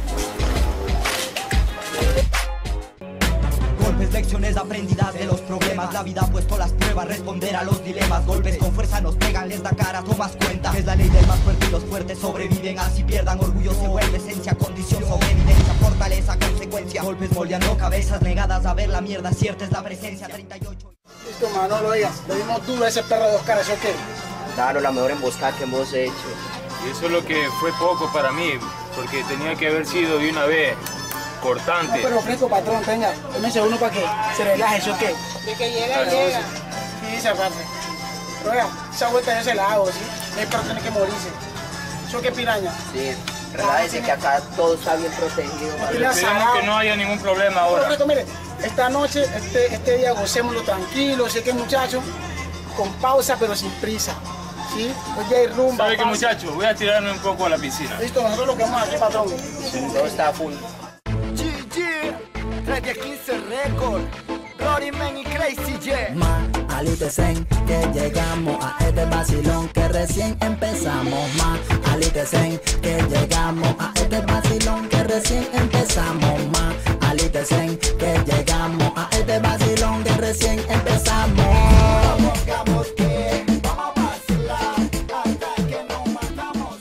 [SPEAKER 14] Golpes, lecciones aprendidas de los problemas. La vida ha puesto las pruebas, responder a los dilemas. Golpes con fuerza nos pegan, les da cara, tomas cuenta. Es la ley del más fuerte y los fuertes sobreviven. Así pierdan orgullo, se vuelve esencia, condición, sobrevivencia, fortaleza, consecuencia. Golpes moldeando cabezas negadas a ver la mierda, cierta es la presencia. 38.
[SPEAKER 8] Listo, Manolo, oiga, le dimos duro a ese perro de 2 caras, ¿sí o qué?
[SPEAKER 4] Claro, la mejor emboscada que hemos hecho.
[SPEAKER 3] Y eso es lo que fue poco para mí, porque tenía que haber sido de una vez cortante.
[SPEAKER 8] No, pero fresco, patrón, venga, tómese uno para que se relaje, ¿sí o qué?
[SPEAKER 22] De que llega, llega.
[SPEAKER 8] Sí, se aparte. Pero oiga, esa vuelta yo se la hago, ¿sí? No hay perro tiene que morirse. ¿Sí o qué, piraña?
[SPEAKER 4] Sí, relájese que acá todo está bien protegido.
[SPEAKER 3] Esperemos que no haya ningún problema ahora.
[SPEAKER 8] Pero, mire, esta noche, este día gocémoslo tranquilo, ¿sí o qué, muchachos? Con pausa, pero sin prisa. ¿Sí? Hoy ya hay rumba.
[SPEAKER 3] ¿Sabe qué, muchachos? Voy a tirarme un poco a la piscina.
[SPEAKER 8] Listo, nosotros lo que vamos a hacer, patrón.
[SPEAKER 4] Todo está full.
[SPEAKER 14] GG, 315 Record, Rory Man y Crazy J.
[SPEAKER 23] Alitesen, que llegamos a este vacilón que recién empezamos. Alitesen, que llegamos a este vacilón que recién empezamos. Alitesen, que llegamos a este vacilón que recién empezamos. Vamos que vamos a vacilar hasta que nos matamos.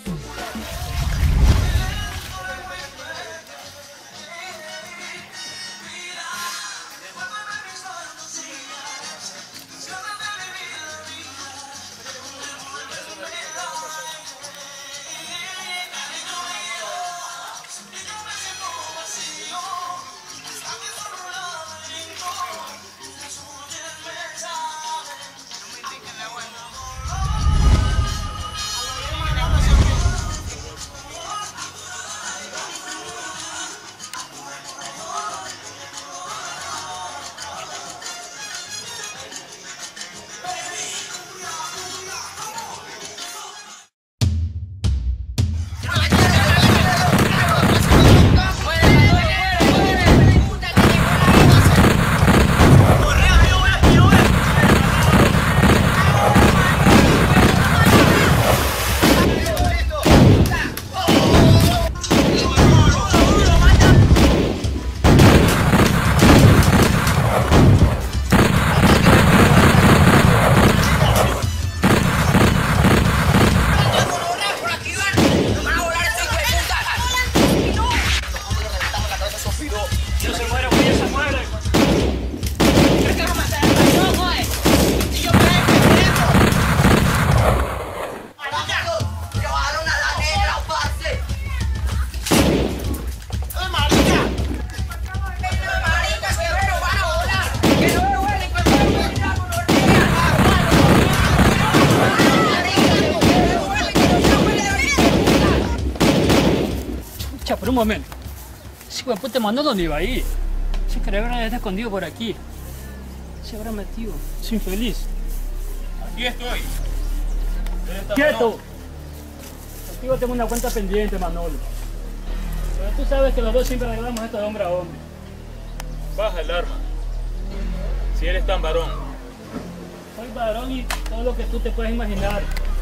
[SPEAKER 22] Por un momento. Sí, güey, puta, Manolo, ¿dónde iba ahí? Sí, que está escondido por aquí. Se habrá metido. Es infeliz.
[SPEAKER 3] Aquí estoy.
[SPEAKER 22] ¡Quieto! Contigo tengo una cuenta pendiente, Manolo. Pero tú sabes que los dos siempre arreglamos esto de hombre a hombre.
[SPEAKER 3] Baja el arma. Si eres tan varón.
[SPEAKER 22] Soy varón y todo lo que tú te puedes imaginar.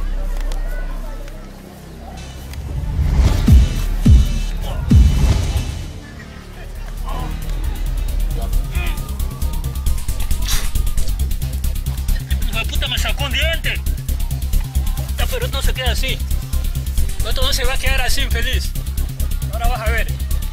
[SPEAKER 22] ¡La puta me sacó un diente! Puta, pero esto no se queda así. Esto no se va a quedar así, infeliz. Ahora vas a ver.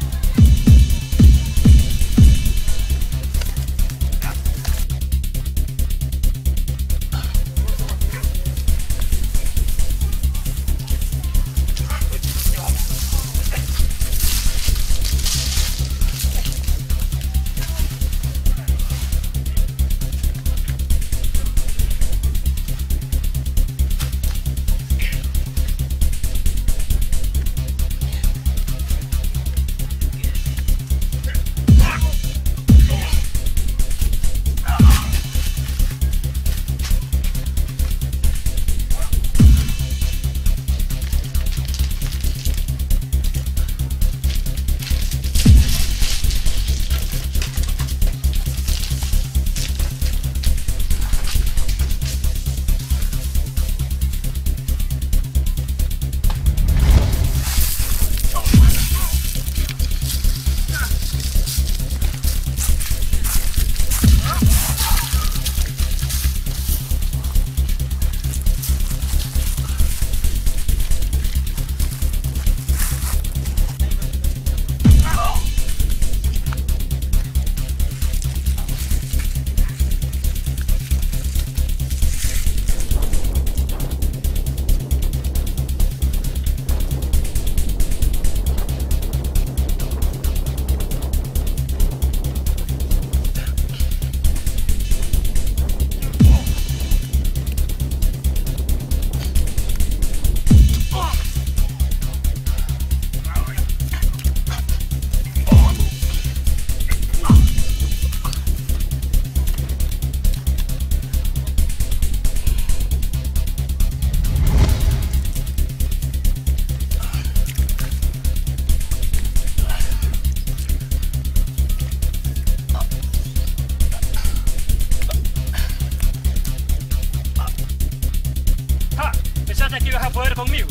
[SPEAKER 22] Pensaste que ibas a poder conmigo.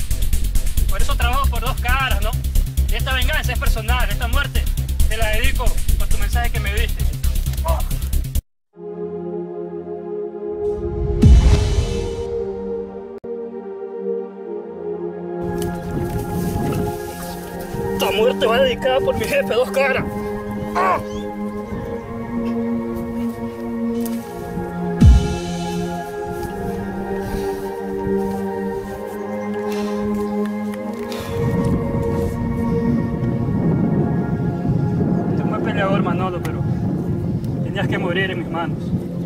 [SPEAKER 22] Por eso trabajo por dos caras, ¿no? Y esta venganza es personal, esta muerte te la dedico por tu mensaje que me diste. Esta muerte va dedicada por mi jefe, dos caras. Manolo, pero tenías que morir en mis manos.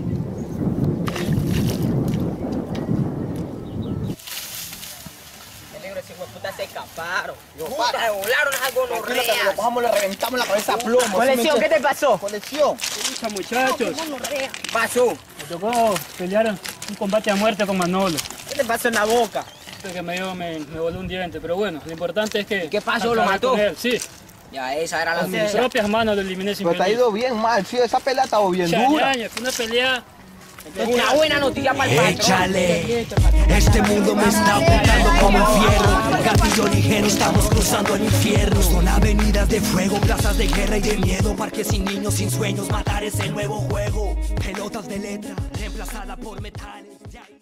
[SPEAKER 4] El negro, ese hueputa se escaparon. Puta, de volaron esas gonorreas.
[SPEAKER 9] Que lo cojamos, le reventamos la cabeza a plomo.
[SPEAKER 4] Colección, ¿qué te pasó?
[SPEAKER 9] Colección.
[SPEAKER 22] Escucha, muchachos.
[SPEAKER 4] ¿Qué pasó?
[SPEAKER 22] Me tocó pelear un combate a muerte con Manolo.
[SPEAKER 4] ¿Qué te pasó en la boca?
[SPEAKER 22] Que me voló un diente, pero bueno, lo importante es que...
[SPEAKER 4] ¿Qué pasó? ¿Lo mató?
[SPEAKER 22] Sí.
[SPEAKER 4] Ya, esa era la
[SPEAKER 22] con mis propias manos lo eliminé sin
[SPEAKER 9] Pero te ha ido bien mal, sí, esa pelea ha estado bien dura.
[SPEAKER 22] Fue una pelea...
[SPEAKER 4] Una buena noticia para el patrón.
[SPEAKER 23] Échale, este mundo me está apuntando como un fierro. Gatillo ligero, estamos cruzando el infierno. Son avenidas de fuego, plazas de guerra y de miedo. Parques sin niños, sin sueños, matar es el nuevo juego. Pelotas de letra, reemplazada por metales.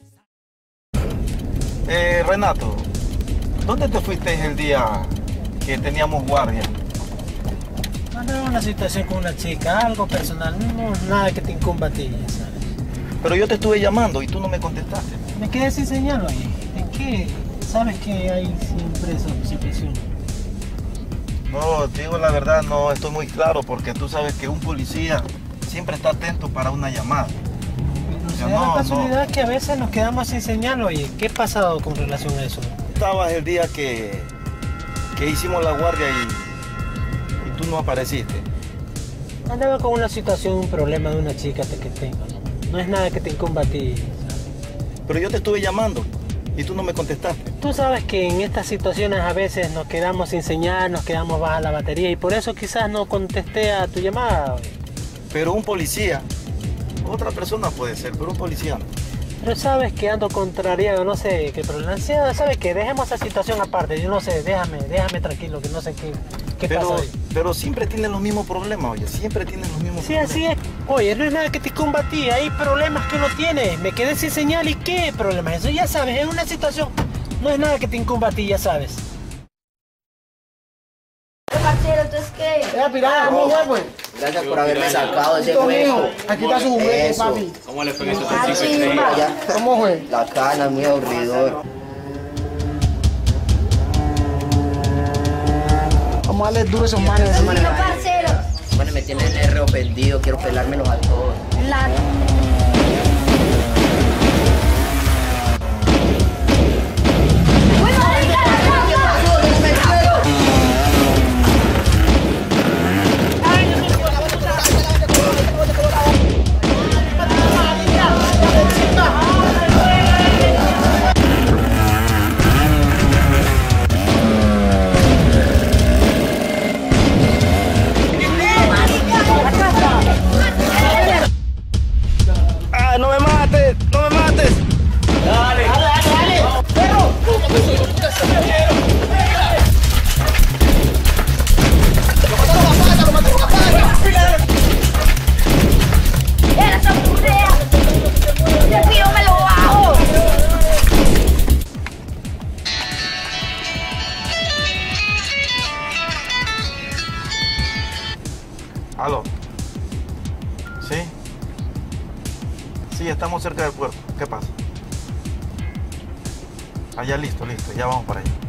[SPEAKER 20] Renato, ¿dónde te fuiste el día que teníamos guardia?
[SPEAKER 10] Era una situación con una chica, algo personal, no, nada que te incumba a ti, ¿sabes?
[SPEAKER 20] Pero yo te estuve llamando y tú no me contestaste.
[SPEAKER 10] Me quedé sin señal ahí. ¿En qué? ¿Sabes que hay siempre esa situación?
[SPEAKER 20] No, te digo la verdad, no estoy muy claro porque tú sabes que un policía siempre está atento para una llamada.
[SPEAKER 10] Se da la casualidad que a veces nos quedamos sin señal, oye. ¿Qué ha pasado con relación a eso?
[SPEAKER 20] Estabas el día que hicimos la guardia tú no apareciste?
[SPEAKER 10] Andaba con una situación, un problema de una chica que tengo, ¿no? No es nada que te incumba a ti.
[SPEAKER 20] Pero yo te estuve llamando y tú no me contestaste.
[SPEAKER 10] Tú sabes que en estas situaciones a veces nos quedamos sin señal, nos quedamos baja la batería y por eso quizás no contesté a tu llamada.
[SPEAKER 20] Pero un policía, otra persona puede ser, pero un policía no.
[SPEAKER 10] Pero sabes que ando contrariado, no sé qué problema. ¿Sabes qué? Dejemos esa situación aparte. Yo no sé, déjame tranquilo, que no sé qué pasa hoy.
[SPEAKER 20] Pero siempre tienen los mismos problemas, oye, siempre tienen los mismos problemas.
[SPEAKER 10] Sí, así es. Oye, no es nada que te incumba a ti, hay problemas que uno tiene. Me quedé sin señal y ¿qué problema es eso? Ya sabes, es una situación, no es nada que te incumba a ti, ya sabes.
[SPEAKER 12] Parcero, ¿entonces qué?
[SPEAKER 8] ¿Cómo fue, pues?
[SPEAKER 9] Gracias por haberme sacado de ese juego.
[SPEAKER 8] Aquí está su juguete, papi.
[SPEAKER 6] ¿Cómo le fue en esos
[SPEAKER 8] ¿Cómo fue?
[SPEAKER 9] La cana, mi aburridor.
[SPEAKER 8] Vamos a darle duro a esos manes.
[SPEAKER 12] Parcero.
[SPEAKER 9] Bueno, me tienen R ofendido, quiero pelármelos a todos.
[SPEAKER 20] ¡No me mates! ¡No me mates!
[SPEAKER 16] ¡Dale!
[SPEAKER 8] ¡Perro!
[SPEAKER 12] ¡Esa purrea! ¡Te pido me lo bajo!
[SPEAKER 20] ¿Aló? ¿Sí? Sí, estamos cerca del puerto. ¿Qué pasa? Allá listo, ya vamos para allá.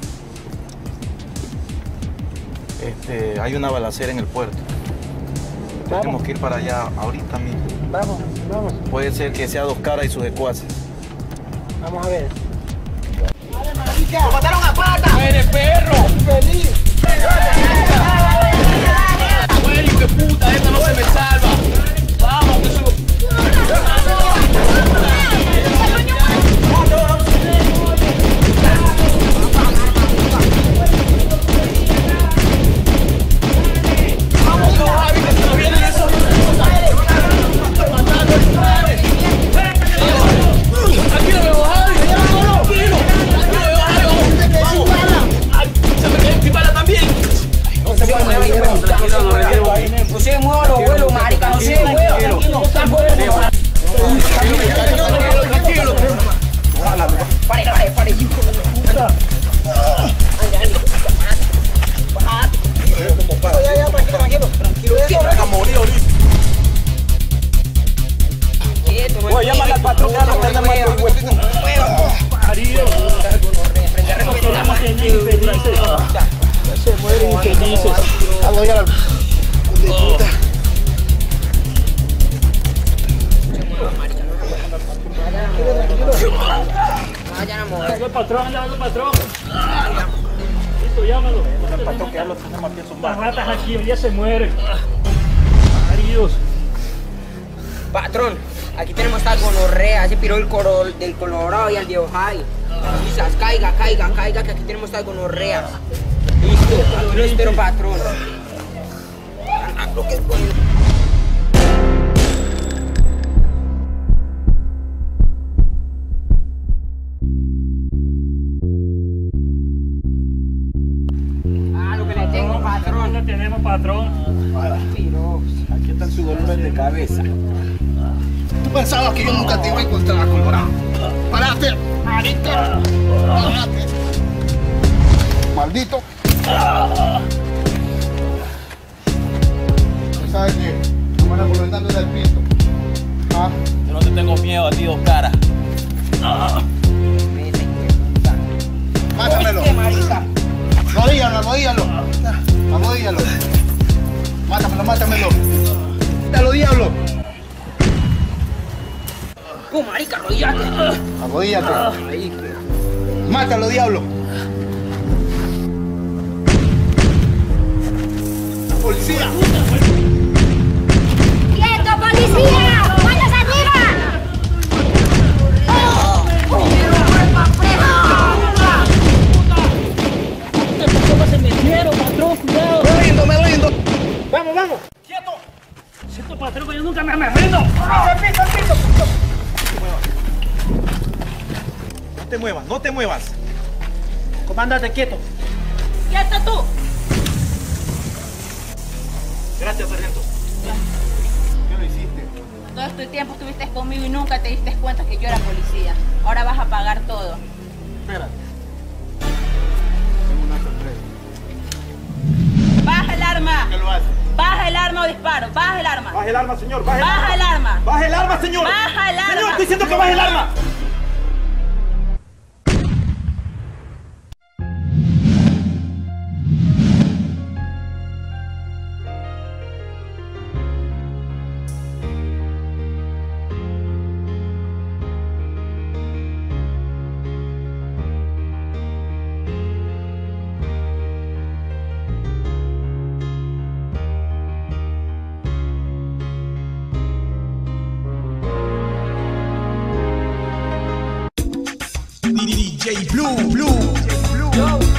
[SPEAKER 20] Hay una balacera en el puerto. Tenemos que ir para allá ahorita mismo.
[SPEAKER 10] Vamos.
[SPEAKER 20] Puede ser que sea Dos Caras y sus secuaces.
[SPEAKER 10] Vamos a ver.
[SPEAKER 8] ¡Lo mataron a pata!
[SPEAKER 16] ¡Eres perro!
[SPEAKER 8] ¡Feliz!
[SPEAKER 16] ¡Güey, qué puta! ¡Esta no se me salva! ¡Vamos, que subo!
[SPEAKER 4] No se muevan los vuelos, marica, no se muevan. Tranquilo. Pare.
[SPEAKER 16] Voy a llamar al patrón que no tenga más el huevo. Adiós. Se mueren infelices. Hazlo, patrón. Listo, llámalo. El patrón que habla tenemos aquí en sus manos. Las ratas aquí, ya se mueren. Adiós.
[SPEAKER 4] Patrón, aquí tenemos esta gonorrea, ese piro del Colorado y al viejo Javi. Quizás caiga, que aquí tenemos esta gonorrea. Listo, aquí lo espero, patrón. Lo que es bueno. Lo que le tengo, patrón.
[SPEAKER 16] Lo tenemos, patrón.
[SPEAKER 20] Aquí están sus dolores de cabeza.
[SPEAKER 8] Tú pensabas que yo nunca te iba a encontrar, Colorado. ¡Párate! ¡Marica! ¡Párate! ¡Maldito! ¿Sabes qué? Me van a volver del pito. ¿Ah?
[SPEAKER 6] Yo no te tengo miedo a ti, Dos Caras.
[SPEAKER 8] ¡Mátamelo! Arrodíllalo. Mátamelo. ¡Dalo, diablo!
[SPEAKER 4] Marica, arrodíllate.
[SPEAKER 8] Arrodíllate. Mátalo, diablo.
[SPEAKER 13] policía!
[SPEAKER 12] ¡Quieto, policía! ¡Manos arriba!
[SPEAKER 10] Se metieron, patrón, cuidado.
[SPEAKER 13] Me rindo.
[SPEAKER 10] Vamos, vamos.
[SPEAKER 21] ¡Quieto!
[SPEAKER 22] Siento, patrón, que yo nunca me rindo.
[SPEAKER 21] ¡Piso!
[SPEAKER 20] No te muevas, no te muevas.
[SPEAKER 10] Comandante, quieto.
[SPEAKER 15] ¡Quieto tú!
[SPEAKER 20] Gracias, sargento.
[SPEAKER 13] ¿Qué lo hiciste?
[SPEAKER 15] Todo este tiempo estuviste conmigo y nunca te diste cuenta que yo era policía. Ahora vas a pagar todo.
[SPEAKER 10] Espérate.
[SPEAKER 13] Tengo una sorpresa.
[SPEAKER 15] ¡Baja el arma!
[SPEAKER 13] ¿Qué lo hace?
[SPEAKER 15] ¡Baja el arma o disparo! ¡Baja el arma!
[SPEAKER 20] Baje el arma, señor. Baje
[SPEAKER 15] ¡Baja el arma!
[SPEAKER 20] ¡Baje el arma, señor!
[SPEAKER 15] ¡Baja el arma!
[SPEAKER 20] Señor, estoy diciendo que baje el arma.
[SPEAKER 14] DJ Blue.